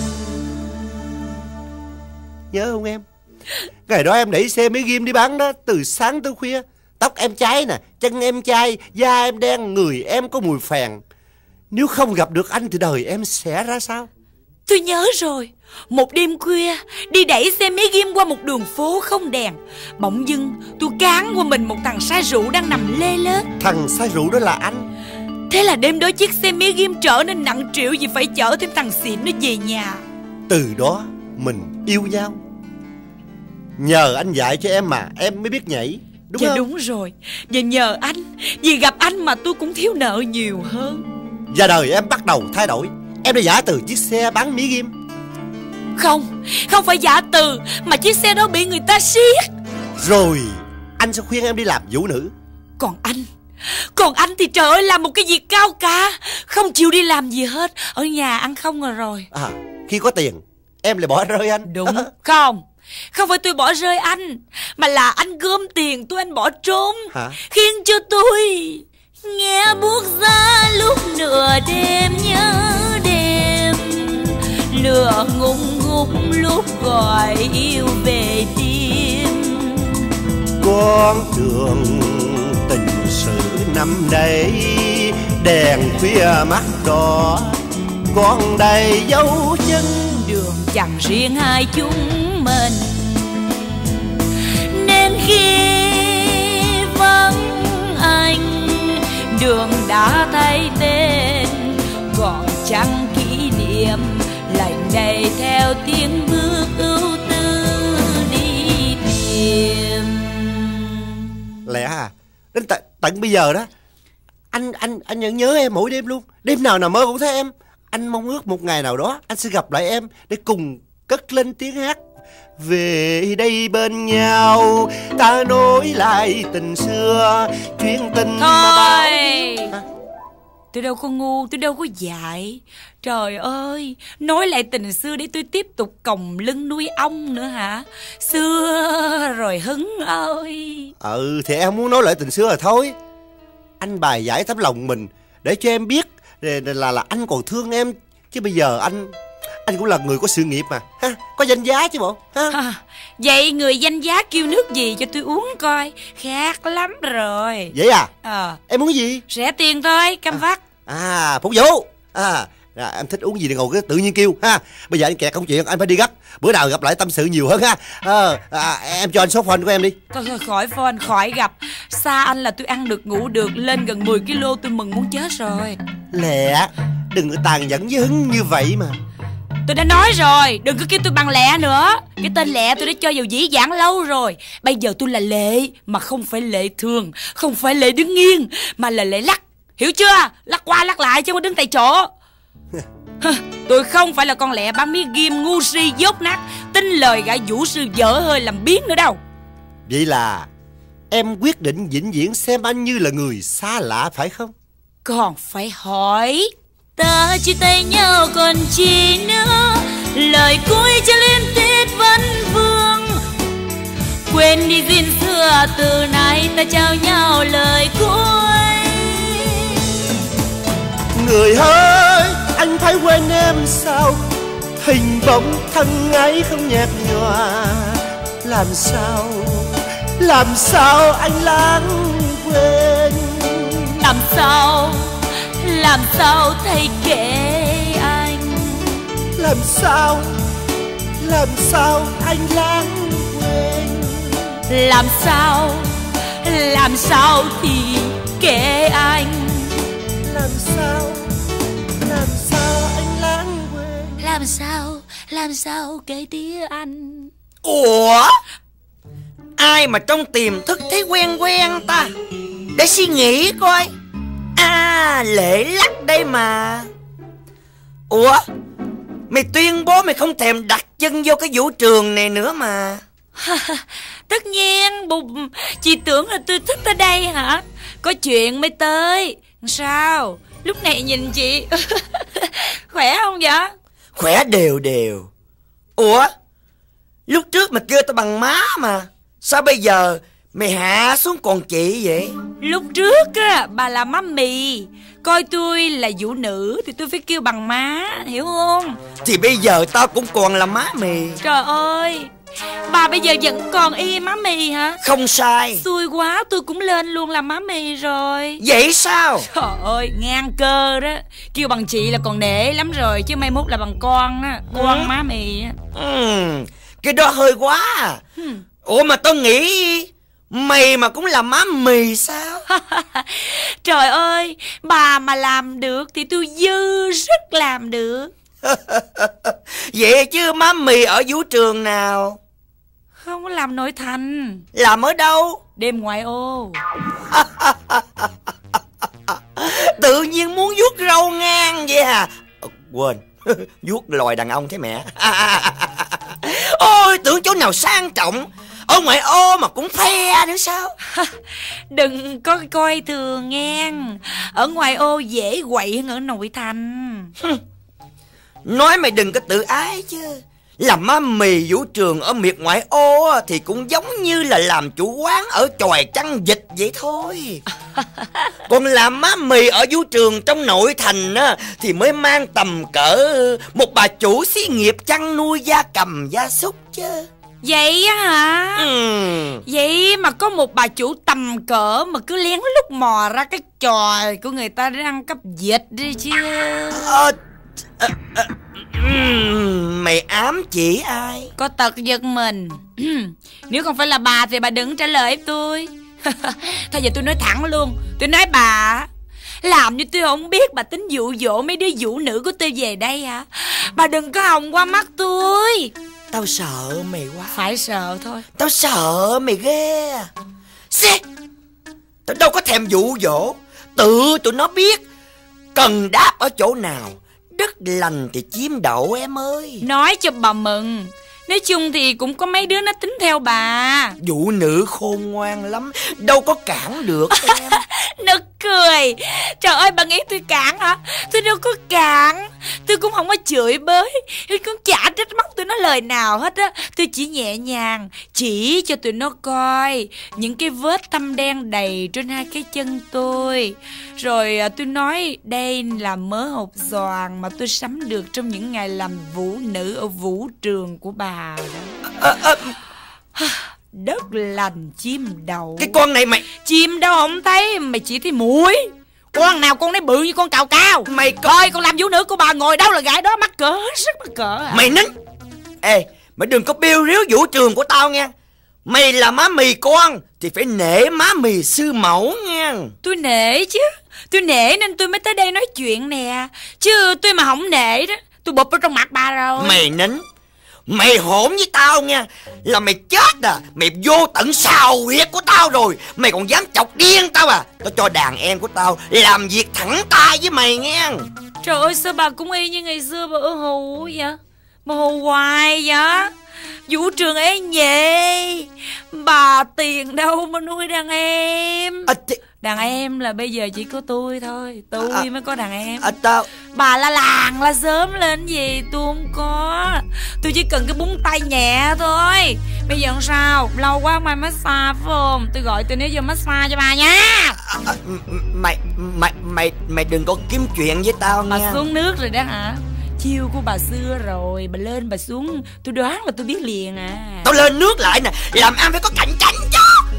Nhớ không em? Ngày đó em đẩy xe Mỹ Ghim đi bán đó, từ sáng tới khuya. Tóc em cháy nè, chân em chai, da em đen, người em có mùi phèn. Nếu không gặp được anh thì đời em sẽ ra sao? Tôi nhớ rồi. Một đêm khuya, đi đẩy xe Mỹ Ghim qua một đường phố không đèn, bỗng dưng tôi cán qua mình một thằng say rượu đang nằm lê lết. Thằng say rượu đó là anh. Thế là đêm đó chiếc xe Mỹ Ghim trở nên nặng trĩu vì phải chở thêm thằng xịn nó về nhà. Từ đó mình yêu nhau. Nhờ anh dạy cho em mà em mới biết nhảy, đúng dạ, không? Đúng rồi. Và nhờ anh, vì gặp anh mà tôi cũng thiếu nợ nhiều hơn. Và đời em bắt đầu thay đổi. Em đã giả từ chiếc xe bán Mỹ Ghim. Không, không phải giả từ, mà chiếc xe đó bị người ta siết. Rồi anh sẽ khuyên em đi làm vũ nữ. Còn anh Còn anh thì trời ơi, làm một cái việc cao cả, không chịu đi làm gì hết, ở nhà ăn không rồi rồi. À, khi có tiền em lại bỏ rơi anh. Đúng. Không, không phải tôi bỏ rơi anh, mà là anh gom tiền tôi, anh bỏ trốn. Hả? Khiến cho tôi nghe buốt giá lúc nửa đêm nhớ đêm, lửa ngùng ngục lúc gọi yêu về tim. Con đường tình sự năm đây, đèn khuya mắt đỏ còn đầy dấu chân. Đường chẳng riêng hai chúng mình, nên khi vắng anh, đường đã thay tên, còn chẳng kỷ niệm lạnh đầy theo tiếng bước ưu tư đi tìm. Lẽ à, đến tận, tận bây giờ đó anh anh anh vẫn nhớ em mỗi đêm luôn. Đêm nào nằm mơ cũng thấy em. Anh mong ước một ngày nào đó anh sẽ gặp lại em để cùng cất lên tiếng hát. Về đây bên nhau ta nối lại tình xưa, chuyện tình Thôi mà bao... tôi đâu có ngu, tôi đâu có dại. Trời ơi, nói lại tình xưa để tôi tiếp tục còng lưng nuôi ong nữa hả? Xưa rồi Hứng ơi. Ừ thì em muốn nói lại tình xưa là thôi. Anh bài giải tấm lòng mình để cho em biết là là anh còn thương em. Chứ bây giờ anh Anh cũng là người có sự nghiệp mà ha, có danh giá chứ bộ ha. À, vậy người danh giá kêu nước gì cho tôi uống coi? Khát lắm rồi. Vậy à? Ờ. Em muốn gì? Rẻ tiền thôi, cam vắt. À, à phục vụ. À, à em thích uống gì thì ngồi cứ tự nhiên kêu ha. Bây giờ anh kẹt công chuyện, anh phải đi gấp. Bữa nào gặp lại tâm sự nhiều hơn ha. À, à, em cho anh số phone của em đi. Thôi thôi khỏi phone, khỏi gặp. Xa anh là tôi ăn được ngủ được, lên gần mười ki lô tôi mừng muốn chết rồi. Lẹ, đừng có tàn nhẫn với Hứng như vậy mà. Tôi đã nói rồi, đừng có kêu tôi bằng Lẹ nữa. Cái tên Lẹ tôi đã cho vào dĩ vãng lâu rồi. Bây giờ tôi là Lệ, mà không phải Lệ thường, không phải Lệ đứng nghiêng, mà là Lệ lắc. Hiểu chưa? Lắc qua lắc lại chứ không có đứng tại chỗ. Tôi không phải là con Lẹ bán Mỹ Ghim ngu si dốt nát, tin lời gã vũ sư dở hơi làm biến nữa đâu. Vậy là em quyết định vĩnh viễn xem anh như là người xa lạ phải không? Còn phải hỏi. Ta chia tay nhau còn chi nữa, lời cuối cho liên tiết vấn vương. Quên đi duyên xưa, từ nay ta trao nhau lời cuối. Người ơi, anh phải quên em sao? Hình bóng thân ấy không nhạt nhòa. Làm sao, làm sao anh lãng quên? Làm sao, làm sao thầy kể anh? Làm sao, làm sao anh lãng quên? Làm sao, làm sao thì kể anh? Làm sao, làm sao anh lãng quên? Làm sao, làm sao kể tía anh? Ủa, ai mà trong tiềm thức thấy quen quen ta? Để suy nghĩ coi. À, Lệ Lắc đây mà. Ủa, mày tuyên bố mày không thèm đặt chân vô cái vũ trường này nữa mà. Tất nhiên, bụng chị tưởng là tôi thích tới đây hả? Có chuyện mới tới. Sao? Lúc này nhìn chị khỏe không vậy? Khỏe đều đều. Ủa, lúc trước mày kêu tao bằng má mà, sao bây giờ mày hạ xuống còn chị vậy? Lúc trước á, bà là má mì, coi tôi là vũ nữ thì tôi phải kêu bằng má, hiểu không? Thì bây giờ tao cũng còn là má mì. Trời ơi, bà bây giờ vẫn còn y má mì hả? Không sai. Xui quá, tôi cũng lên luôn làm má mì rồi. Vậy sao? Trời ơi, ngang cơ đó. Kêu bằng chị là còn nể lắm rồi, chứ mai mốt là bằng con á. Con ừ. má mì á. Ừ, cái đó hơi quá à. ừ. Ủa mà tôi nghĩ mày mà cũng là má mì sao? Trời ơi, bà mà làm được thì tôi dư sức làm được. Vậy chứ má mì ở vũ trường nào? Không có làm nội thành. Làm ở đâu? Đêm ngoại ô. Tự nhiên muốn vuốt râu ngang vậy à? À quên, vuốt lòi đàn ông thế mẹ. Ôi, tưởng chỗ nào sang trọng, ở ngoại ô mà cũng phe nữa sao? Đừng có coi thường ngang. Ở ngoại ô dễ quậy hơn ở nội thành. Nói mày đừng có tự ái chứ. Làm má mì vũ trường ở miệt ngoại ô thì cũng giống như là làm chủ quán ở chòi chăn vịt vậy thôi. Còn làm má mì ở vũ trường trong nội thành á, thì mới mang tầm cỡ một bà chủ xí nghiệp chăn nuôi gia cầm gia súc chứ. Vậy á hả? Ừ. Vậy mà có một bà chủ tầm cỡ mà cứ lén lút mò ra cái chòi của người ta để ăn cắp vịt đi chứ. Ờ, à, à, um, mày ám chỉ ai? Có tật giật mình. Nếu không phải là bà thì bà đừng trả lời tôi. Thôi giờ tôi nói thẳng luôn. Tôi nói bà, làm như tôi không biết bà tính dụ dỗ mấy đứa vũ nữ của tôi về đây hả? Bà đừng có hòng qua mắt tôi. Tao sợ mày quá. Phải sợ thôi. Tao sợ mày ghê. Xê, tao đâu có thèm dụ dỗ. Tự tụi nó biết cần đáp ở chỗ nào. Đất lành thì chiếm đậu em ơi. Nói cho bà mừng. Nói chung thì cũng có mấy đứa nó tính theo bà. Vũ nữ khôn ngoan lắm, đâu có cản được em. Nực cười. Trời ơi, bà nghĩ tôi cản hả? Tôi đâu có cản. Tôi cũng không có chửi bới, tôi cũng chả trách móc tụi nó lời nào hết á. Tôi chỉ nhẹ nhàng chỉ cho tụi nó coi những cái vết thâm đen đầy trên hai cái chân tôi. Rồi tôi nói đây là mớ hột xoàn mà tôi sắm được trong những ngày làm vũ nữ ở vũ trường của bà đó. À, à... Đất lành chim đậu. Cái con này mày... Chim đâu không thấy, mày chỉ thấy muỗi. Con nào con nấy bự như con cào cao. Mày coi con làm vũ nữ của bà ngồi đâu là gái đó, mắc cỡ, rất mắc cỡ à. Mày nín. Ê, mày đừng có biêu riếu vũ trường của tao nha. Mày là má mì con thì phải nể má mì sư mẫu nha. Tôi nể chứ. Tôi nể nên tôi mới tới đây nói chuyện nè. Chứ tôi mà không nể đó, tôi bụp ở trong mặt bà rồi. Mày nín. Mày hỗn với tao nha là mày chết à. Mày vô tận sào huyệt của tao rồi, mày còn dám chọc điên tao à. Tao cho đàn em của tao làm việc thẳng tay với mày nghe. Trời ơi, sao bà cũng y như ngày xưa bà ở hù vậy? Bà hù hoài vậy? Vũ trường ấy nhẹ, bà tiền đâu mà nuôi đàn em. À, thì... Đàn em là bây giờ chỉ có tôi thôi. Tôi à, mới có đàn em. à, tao... Bà la làng la sớm lên gì tôi không có. Tôi chỉ cần cái búng tay nhẹ thôi. Bây giờ sao? Lâu quá mày massage phải không? Tôi gọi tôi nếu vô massage cho bà nha. à, à, Mày Mày Mày Mày đừng có kiếm chuyện với tao nha. Bà xuống nước rồi đó hả? Chiêu của bà xưa rồi. Bà lên bà xuống, tôi đoán là tôi biết liền à. Tao lên nước lại nè. Làm ăn phải có cạnh tranh chứ.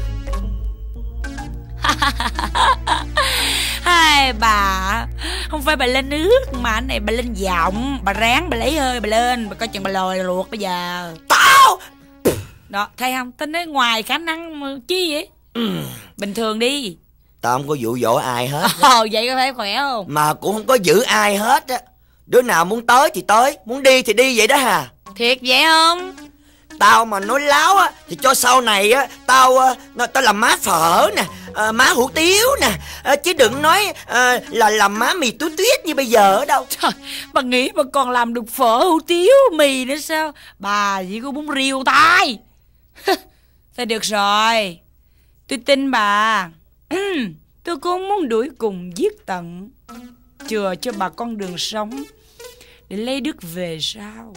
Hai bà, không phải bà lên nước mà anh này bà lên giọng. Bà ráng bà lấy hơi bà lên. Bà coi chừng bà lòi luộc bây giờ. Tao đó, thấy không? Tính nói ngoài khả năng mà chi vậy. ừ. Bình thường đi. Tao không có dụ dỗ ai hết. Ồ, vậy có phải khỏe không? Mà cũng không có giữ ai hết á. Đứa nào muốn tới thì tới, muốn đi thì đi vậy đó hà. Thiệt vậy không? Tao mà nói láo á thì cho sau này á tao tao làm má phở nè, à, má hủ tiếu nè, à, chứ đừng nói à, là làm má mì túi tuyết như bây giờ ở đâu. Trời, bà nghĩ bà còn làm được phở hủ tiếu mì nữa sao? Bà chỉ có bún riêu tai. Thôi được rồi, tôi tin bà. Tôi cũng muốn đuổi cùng giết tận, chừa cho bà con đường sống để lấy đức về sau.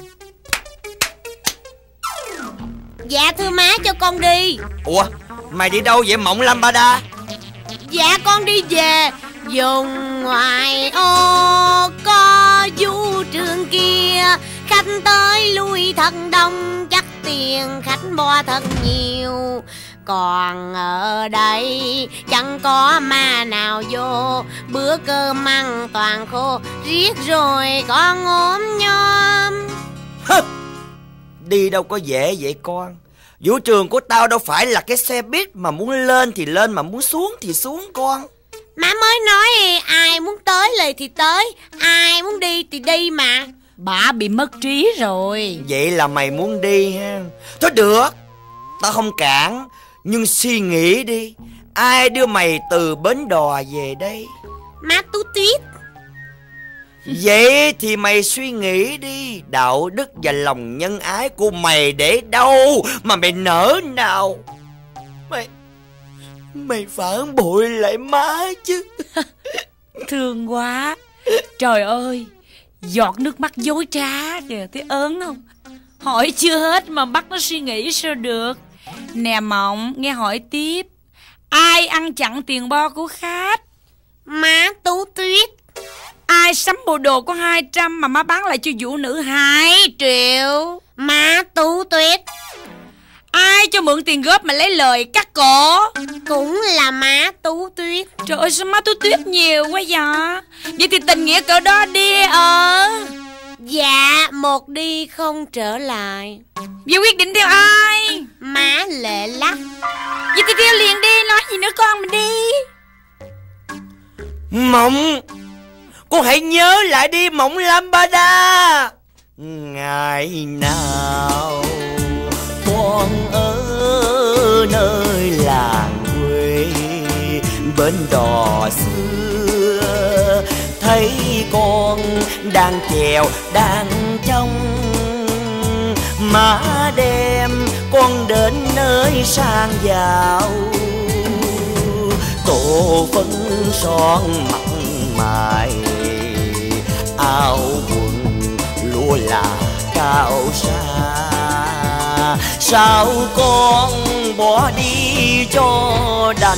Dạ thưa má, cho con đi. Ủa, mày đi đâu vậy Mộng Lâm Ba Đa? Dạ con đi về vùng ngoại ô có vũ trường kia, khách tới lui thật đông, chắc tiền khách bo thật nhiều. Còn ở đây chẳng có ma nào vô, bữa cơm ăn toàn khô, riết rồi con ốm nhom. Đi đâu có dễ vậy con. Vũ trường của tao đâu phải là cái xe buýt mà muốn lên thì lên, mà muốn xuống thì xuống con. Má mới nói ai muốn tới lời thì tới, ai muốn đi thì đi mà. Bà bị mất trí rồi. Vậy là mày muốn đi ha? Thôi được, tao không cản, nhưng suy nghĩ đi, ai đưa mày từ Bến Đò về đây? Má Tú Tuyết. Vậy thì mày suy nghĩ đi, đạo đức và lòng nhân ái của mày để đâu mà mày nỡ nào Mày Mày phản bội lại má chứ. Thương quá. Trời ơi, giọt nước mắt dối trá kìa, thấy ớn không? Hỏi chưa hết mà bắt nó suy nghĩ sao được. Nè Mộng, nghe hỏi tiếp. Ai ăn chặn tiền bo của khách? Má Tú Tuyết. Ai sắm bộ đồ có hai trăm mà má bán lại cho vũ nữ hai triệu? Má Tú Tuyết. Ai cho mượn tiền góp mà lấy lời cắt cổ? Cũng là má Tú Tuyết. Trời ơi, sao má Tú Tuyết nhiều quá vậy? Vậy thì tình nghĩa cỡ đó đi ở. Dạ, một đi không trở lại. Vậy quyết định theo ai? Má Lệ Lắc. Vậy thì theo liền đi, nói gì nữa con, mình đi. Mộng, con hãy nhớ lại đi Mộng Lâm Ba Đa. Ngày nào con ở nơi làng quê Bến Đò xưa, thấy con đang chèo đang trong, má đem con đến nơi sang giàu, tô phấn son mặt mày, áo quần lụa là cao xa. Sao con bỏ đi cho đành?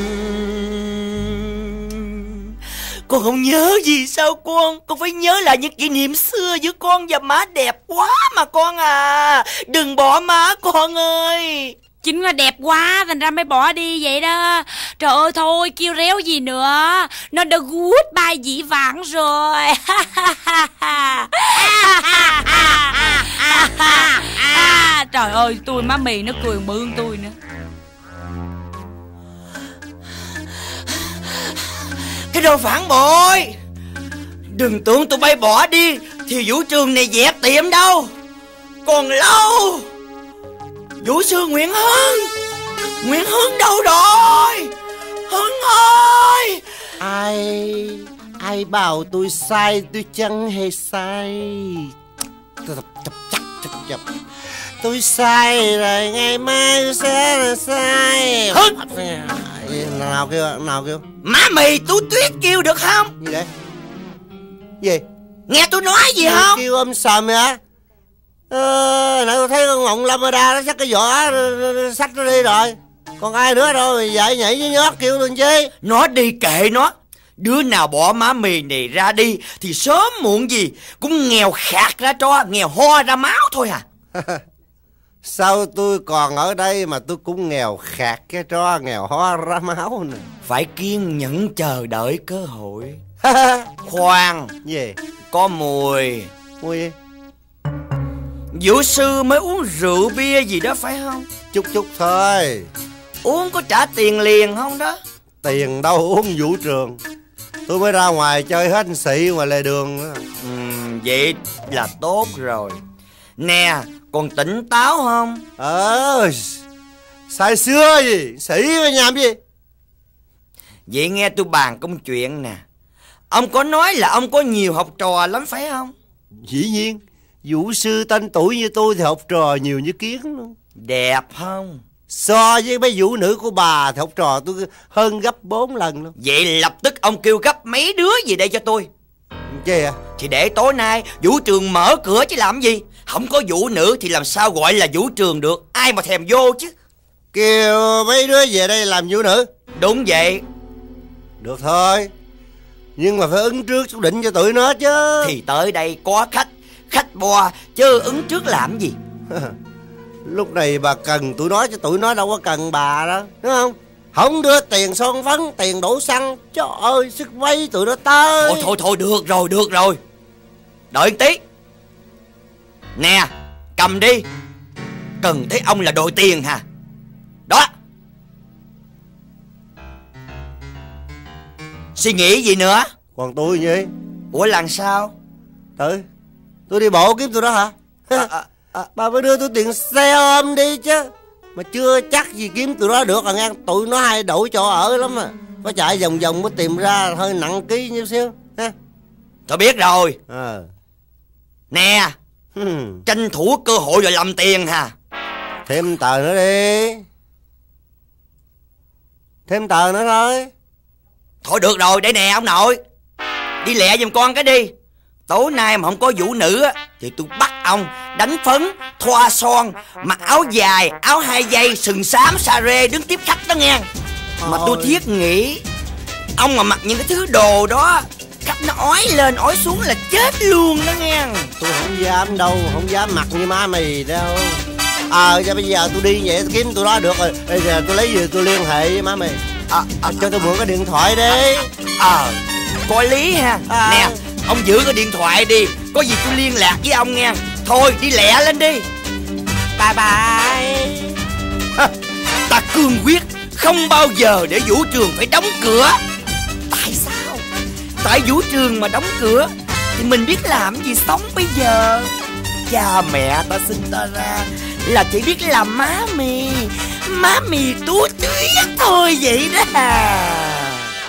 Con không nhớ gì sao con? Con phải nhớ lại những kỷ niệm xưa giữa con và má, đẹp quá mà con à. Đừng bỏ má con ơi. Chính là đẹp quá thành ra mới bỏ đi vậy đó. Trời ơi thôi kêu réo gì nữa, nó đã goodbye dĩ vãng rồi. Trời ơi tôi má mì nó cười mượn tôi nữa. Cái đồ phản bội, đừng tưởng tụi bay bỏ đi thì vũ trường này dẹp tiệm đâu, còn lâu. Vũ sư Nguyễn Hưng, Nguyễn Hưng đâu rồi? Hưng ơi! Ai Ai bảo tôi sai, tôi chẳng hề sai. Chập chập chập chập. Tôi sai rồi, ngày mai tôi sẽ là sai. Hưng! Nào kêu, nào kêu. Má mì Tú Tuyết kêu được không? Gì vậy? Gì? Nghe tôi nói gì Mày không? kêu ôm sòm hả? Ờ, nãy tôi thấy con Mộng Lâm Ba Đa nó xách cái vỏ xách nó đi rồi. Còn ai nữa đâu mà dậy nhảy với nhót kêu tôi chi? Nó đi kệ nó. Đứa nào bỏ má mì này ra đi thì sớm muộn gì cũng nghèo khạc ra tro, nghèo ho ra máu thôi à. Sao tôi còn ở đây mà tôi cũng nghèo khạc cái tro, nghèo ho ra máu nè. Phải kiên nhẫn chờ đợi cơ hội. Khoan. Gì? Có mùi. Mùi gì? Vũ sư mới uống rượu bia gì đó phải không? Chút chút thôi. Uống có trả tiền liền không đó? Tiền đâu uống vũ trường. Tôi mới ra ngoài chơi hết xị ngoài lề đường đó. Ừ, vậy là tốt rồi. Nè, Còn tỉnh táo không? Ờ, say xưa gì, sĩ với nhảm gì. Vậy nghe tôi bàn công chuyện nè. Ông có nói là ông có nhiều học trò lắm phải không? Dĩ nhiên, vũ sư tên tuổi như tôi thì học trò nhiều như kiến luôn. Đẹp không? So với mấy vũ nữ của bà thì học trò tôi hơn gấp bốn lần luôn. Vậy lập tức ông kêu gấp mấy đứa gì đây cho tôi. Gì à? Thì để tối nay vũ trường mở cửa chứ làm gì. Không có vũ nữ thì làm sao gọi là vũ trường được. Ai mà thèm vô chứ. Kêu mấy đứa về đây làm vũ nữ. Đúng vậy. Được thôi, nhưng mà phải ứng trước chút định cho tụi nó chứ. Thì tới đây có khách, khách bo chứ ứng trước làm gì. Lúc này bà cần tụi nó chứ tụi nó đâu có cần bà đó, đúng không? Không đưa tiền son phấn, tiền đổ xăng. Trời ơi, sức vay tụi nó tới. Thôi thôi thôi, được rồi, được rồi. Đợi một tí. Nè, cầm đi. Cần thấy ông là đòi tiền hả? Đó. Suy nghĩ gì nữa? Còn tôi gì? Ủa làm sao? Tự tôi đi bộ kiếm tụi đó hả? À, à, à, bà phải đưa tôi tiền xe ôm đi chứ. Mà chưa chắc gì kiếm tụi đó được à nghe. Tụi nó hay đổi chỗ ở lắm à. Phải chạy vòng vòng mới tìm ra, hơi nặng ký như xíu ha. Tôi biết rồi. À. Nè, hmm. tranh thủ cơ hội rồi làm tiền hả? Thêm tờ nữa đi. Thêm tờ nữa thôi. Thôi được rồi, để nè ông nội. Đi lẹ giùm con cái đi. Tối nay mà không có vũ nữ á thì tôi bắt ông đánh phấn, thoa son, mặc áo dài, áo hai dây, sừng xám, sa rê đứng tiếp khách đó nghe. Mà tôi thiết nghĩ ông mà mặc những cái thứ đồ đó, khách nó ói lên ói xuống là chết luôn đó nghe. Tôi không dám đâu, không dám mặc như má mày đâu. Ờ, à, bây giờ tôi đi vậy tôi kiếm tụi đó được rồi. Bây giờ tôi lấy gì tôi liên hệ với má mày. À, à, cho tôi mượn cái điện thoại đi. Ờ, à, có lý ha. À. Nè, ông giữ cái điện thoại đi. Có gì tôi liên lạc với ông nghe. Thôi đi lẹ lên đi. Bye bye. Ha, ta cương quyết không bao giờ để vũ trường phải đóng cửa. Tại sao? Tại vũ trường mà đóng cửa thì mình biết làm gì sống bây giờ. Cha mẹ ta sinh ta ra là chỉ biết làm má mì, má mì tú tuyết thôi vậy đó à.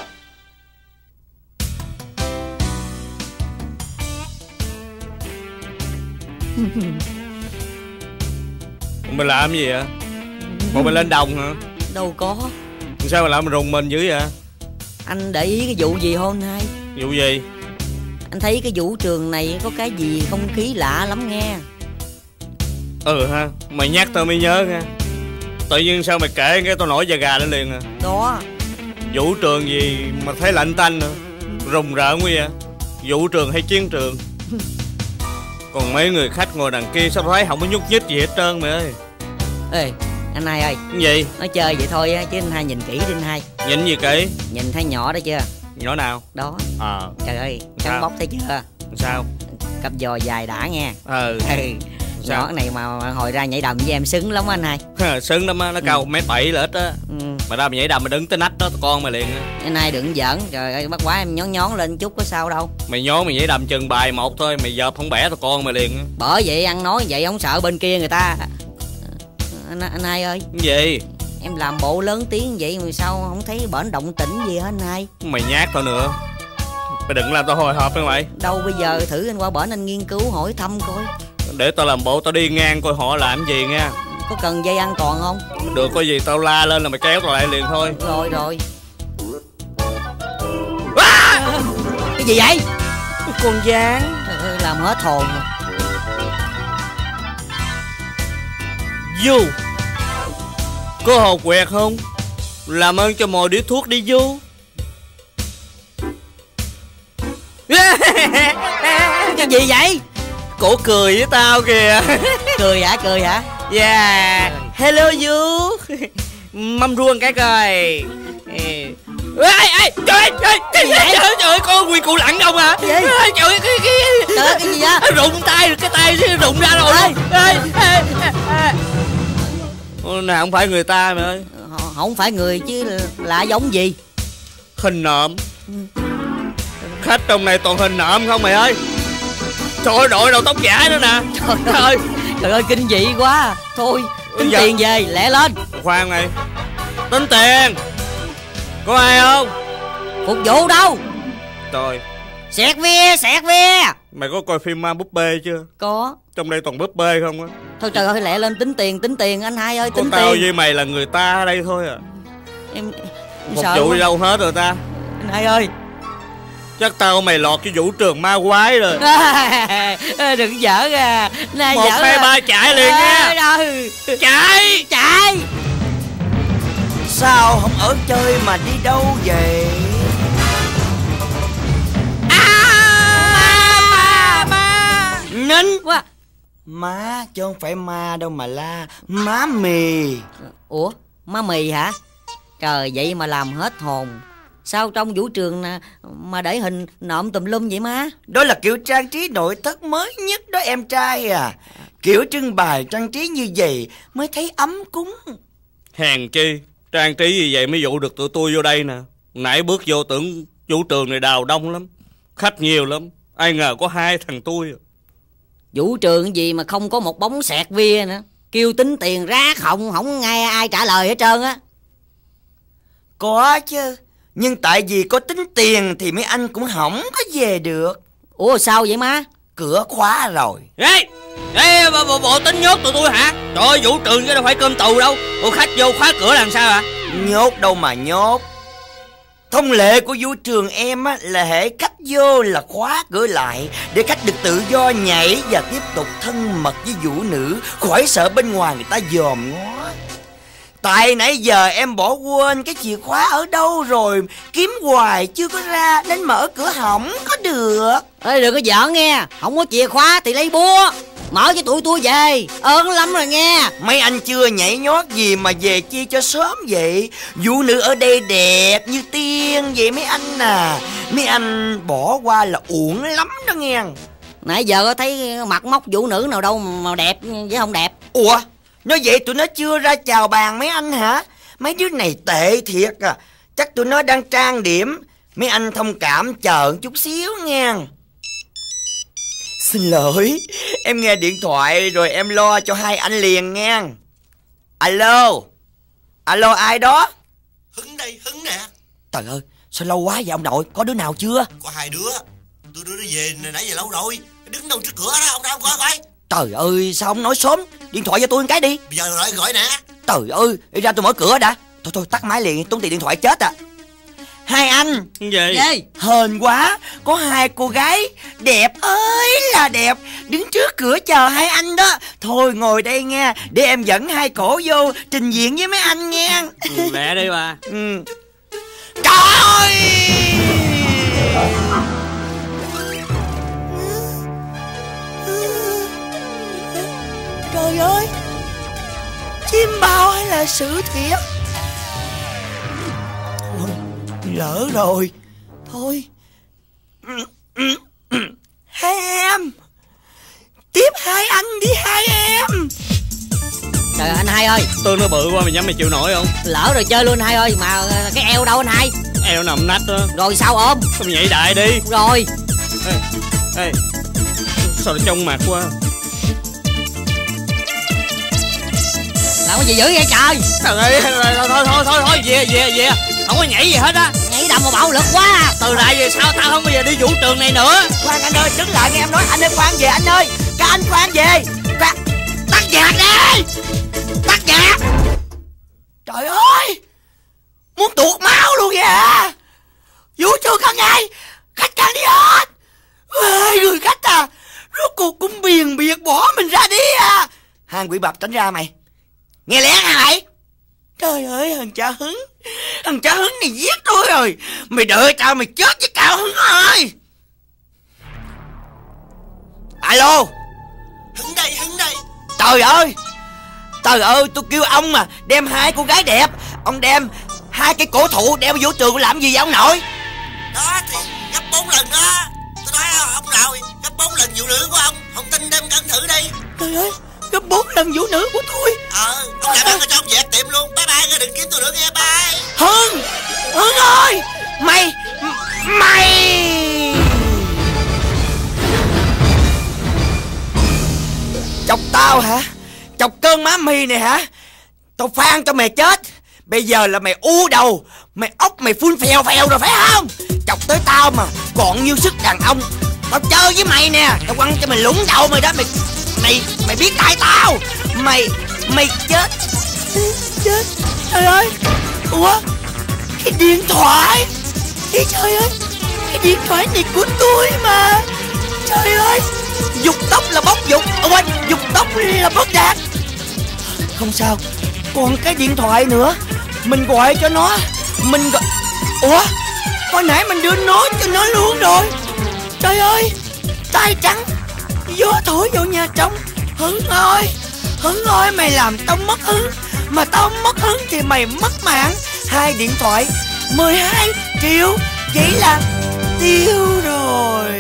Mày làm gì vậy? Bộ mày lên đồng hả? Đâu có. Sao mà làm mày rùng mình dữ vậy? Anh để ý cái vụ gì hôm nay? Vụ gì? Anh thấy cái vũ trường này có cái gì không khí lạ lắm nghe. Ừ ha, mày nhắc tao mới nhớ nha. Tự nhiên sao mày kể cái tao nổi da gà lên liền à. Đó. Vũ trường gì mà thấy lạnh tanh nữa, rùng rợn quá vậy. Vũ trường hay chiến trường? Còn mấy người khách ngồi đằng kia sao thấy không có nhúc nhích gì hết trơn mày ơi. Ê, anh hai ơi. Cái gì? Nói chơi vậy thôi á, chứ anh hai nhìn kỹ đi anh hai. Nhìn gì kỹ? Nhìn thấy nhỏ đó chưa? Nhỏ nào? Đó. Ờ. À. Trời ơi, trắng bóc thấy chưa? Sao? Cặp giò dài đã nghe. Ừ. Sao? Nhỏ này mà hồi ra nhảy đầm với em xứng lắm anh hai. Xứng lắm á, nó cao một mét bảy là ít á. Ừ. Mà ra mày nhảy đầm mày đứng tới nách đó con mày liền á. Anh hai đừng giỡn, trời ơi bắt quá em nhón nhón lên chút có sao đâu. Mày nhón mày nhảy đầm chừng bài một thôi, mày dợp không bẻ tao con mày liền á. Bởi vậy ăn nói vậy không sợ bên kia người ta. Anh, anh hai ơi. Cái gì? Em làm bộ lớn tiếng vậy mà sao không thấy bển động tĩnh gì hết anh hai? Mày nhát tao nữa. Mày đừng làm tao hồi hộp nha mày. Đâu bây giờ thử anh qua bển anh nghiên cứu hỏi thăm coi. Để tao làm bộ tao đi ngang coi họ làm gì nha. Có cần dây ăn còn không? Được, có gì tao la lên là mày kéo tao lại liền thôi. Rồi rồi. À! Cái gì vậy? Con gián. Trời ơi, làm hết hồn rồi. Du, có hột quẹt không? Làm ơn cho mồi điếu thuốc đi Du. Cái gì vậy? Cổ cười với tao kìa. Cười hả, cười hả? Yeah, hello Du. Mâm ruông cái coi. Ê, ê, trời ơi, trời ơi, trời ơi, có nguyên cụ lặn không à? Gì? Trời ơi, cái cái trời ơi, cái gì vậy? Rụng tay, cái tay rụng ra rồi. Ê, ê, ê. Này không phải người ta mày ơi. Không phải người chứ lạ giống gì? Hình nộm. Khách trong này toàn hình nộm không mày ơi. Trời ơi, đội đầu tóc giả nữa nè. Trời ơi, Trời ơi kinh dị quá. Thôi tính dạ. tiền về lẹ lên. Khoan này, tính tiền. Có ai không? Phục vụ đâu? Trời, Xẹt ve xẹt ve. mày có coi phim ma búp bê chưa? Có. Trong đây toàn búp bê không á. Thôi trời ơi lẹ lên tính tiền tính tiền anh hai ơi, Có tính tao tiền. với mày là người ta ở đây thôi à. Em, em Phục sợ vụ quá. đi đâu hết rồi ta? Anh hai ơi. Chắc tao mày lọt cái vũ trường ma quái rồi. Đừng giỡn à. Này Một giỡn hai à. ba chạy liền nha. Rồi. Chạy. Chạy. Sao không ở chơi mà đi đâu vậy? Ma ma. Nín. Quá. Má chứ không phải ma đâu mà la. Má mì. Ủa má mì hả? Trời vậy mà làm hết hồn. Sao trong vũ trường nè mà để hình nộm tùm lum vậy má? Đó là kiểu trang trí nội thất mới nhất đó em trai à. Kiểu trưng bày trang trí như vậy mới thấy ấm cúng. Hèn chi, trang trí gì vậy mới dụ được tụi tôi vô đây nè. Nãy bước vô tưởng vũ trường này đào đông lắm, khách nhiều lắm. Ai ngờ có hai thằng tôi. Vũ trường gì mà không có một bóng xẹt vía nữa. Kêu tính tiền rác họng không nghe ai trả lời hết trơn á. Có chứ. Nhưng tại vì có tính tiền thì mấy anh cũng không có về được. Ủa sao vậy má? Cửa khóa rồi. Ê, ê bộ, bộ, bộ tính nhốt tụi tôi hả? Trời ơi, vũ trường chứ đâu phải cơm tù đâu. Ủa khách vô khóa cửa làm sao hả? Nhốt đâu mà nhốt. Thông lệ của vũ trường em á, là hễ khách vô là khóa cửa lại để khách được tự do nhảy và tiếp tục thân mật với vũ nữ, khỏi sợ bên ngoài người ta dòm ngó. Tại nãy giờ em bỏ quên cái chìa khóa ở đâu rồi, kiếm hoài chưa có ra nên mở cửa hỏng có được. Ê đừng có giỡn nghe. Không có chìa khóa thì lấy búa mở cho tụi tôi về. Ơn lắm rồi nghe. Mấy anh chưa nhảy nhót gì mà về chi cho sớm vậy? Vũ nữ ở đây đẹp như tiên vậy mấy anh à. Mấy anh bỏ qua là uổng lắm đó nghe. Nãy giờ có thấy mặt móc vũ nữ nào đâu mà đẹp với không đẹp. Ủa, nói vậy tụi nó chưa ra chào bàn mấy anh hả? Mấy đứa này tệ thiệt à. Chắc tụi nó đang trang điểm. Mấy anh thông cảm chờ chút xíu nha. Xin lỗi, em nghe điện thoại rồi em lo cho hai anh liền nha. Alo, alo ai đó? Hứng đây, Hứng nè. Trời ơi, sao lâu quá vậy ông nội, có đứa nào chưa? Có hai đứa. Tôi đưa nó về nãy giờ lâu rồi. Đứng đâu trước cửa đó, ông ra ông coi coi. Trời ơi, sao ông nói sớm? Điện thoại cho tôi một cái đi. Bây giờ rồi gọi nè. Trời ơi, đi ra tôi mở cửa đã. Thôi thôi, tắt máy liền, tốn tiền điện thoại chết à. Hai anh. Gì? Gì? Hên quá, có hai cô gái đẹp ơi là đẹp đứng trước cửa chờ hai anh đó. Thôi ngồi đây nghe, để em dẫn hai cổ vô trình diễn với mấy anh nghe. Lẹ đi bà. Ừ. Trời ơi! Trời ơi! Chim bao hay là sự thiệt? Thôi, lỡ rồi. Thôi. Hai em. Tiếp hai anh đi hai em. Trời anh hai ơi. Tôi nó bự quá mày nhắm mày chịu nổi không? Lỡ rồi chơi luôn anh hai ơi. Mà cái eo đâu anh hai? Eo nằm nách đó. Rồi sao ôm? Sao mày nhảy đại đi. Rồi. Ê, ê. Sao nó trông mặt quá. Làm cái gì dữ vậy trời? Trời ơi, thôi thôi thôi thôi, thôi về về về. Không có nhảy gì hết á. Nhảy đầm mà bạo lực quá à. Từ nay về sau tao không bao giờ đi vũ trường này nữa. Khoan anh ơi, đứng lại nghe em nói. Anh ơi khoan về anh ơi. Các anh khoan về. Khoan. Tắt nhạc đi. Tắt nhạc. Trời ơi, muốn tuột máu luôn vậy à. Vũ trường càng ngày khách càng đi hết. Ê, người khách à, rốt cuộc cũng biền biệt bỏ mình ra đi à. Hàng quỷ bập tránh ra mày. Nghe lén hả mày? Trời ơi, thằng cha Hứng. Thằng cha Hứng này giết tôi rồi. Mày đợi tao mày chết với Cao Hứng ơi. Alo. Hứng đây, Hứng đây. Trời ơi. Trời ơi, tôi kêu ông mà đem hai cô gái đẹp. Ông đem hai cái cổ thụ đem vũ trường làm gì vậy ông nội? Đó thì gấp bốn lần đó. Tôi nói ông nào gấp bốn lần vũ nữ của ông. Không tin đem cân thử đi. Trời ơi, gấp bốn lần vũ nữ của tôi. Ờ, ông làm ăn cho ông dẹp tiệm luôn. Bye bye, đừng kiếm tôi nữa nghe, bye. Hưng, Hưng ơi. Mày, mày. Chọc tao hả? Chọc cơn má mì này hả? Tao phan cho mày chết. Bây giờ là mày u đầu, mày ốc mày phun phèo phèo rồi phải không? Chọc tới tao mà còn nhiêu sức đàn ông. Tao chơi với mày nè, tao quăng cho mày lủng đầu mày đó. Mày Mày Mày biết tại tao. Mày Mày chết. Chết. Trời ơi. Ủa, cái điện thoại. Ý trời ơi, cái điện thoại này của tôi mà. Trời ơi, dục tóc là bóc dục. Ủa quên, dục tóc là bóc đạt. Không sao, còn cái điện thoại nữa. Mình gọi cho nó. Mình gọi... Ủa, hồi nãy mình đưa nó cho nó luôn rồi. Trời ơi, tay trắng, gió thổi vô nhà trong. Hứng ơi, Hứng ơi, mày làm tao mất hứng. Mà tao mất hứng thì mày mất mạng. Hai điện thoại mười hai triệu, vậy là tiêu rồi.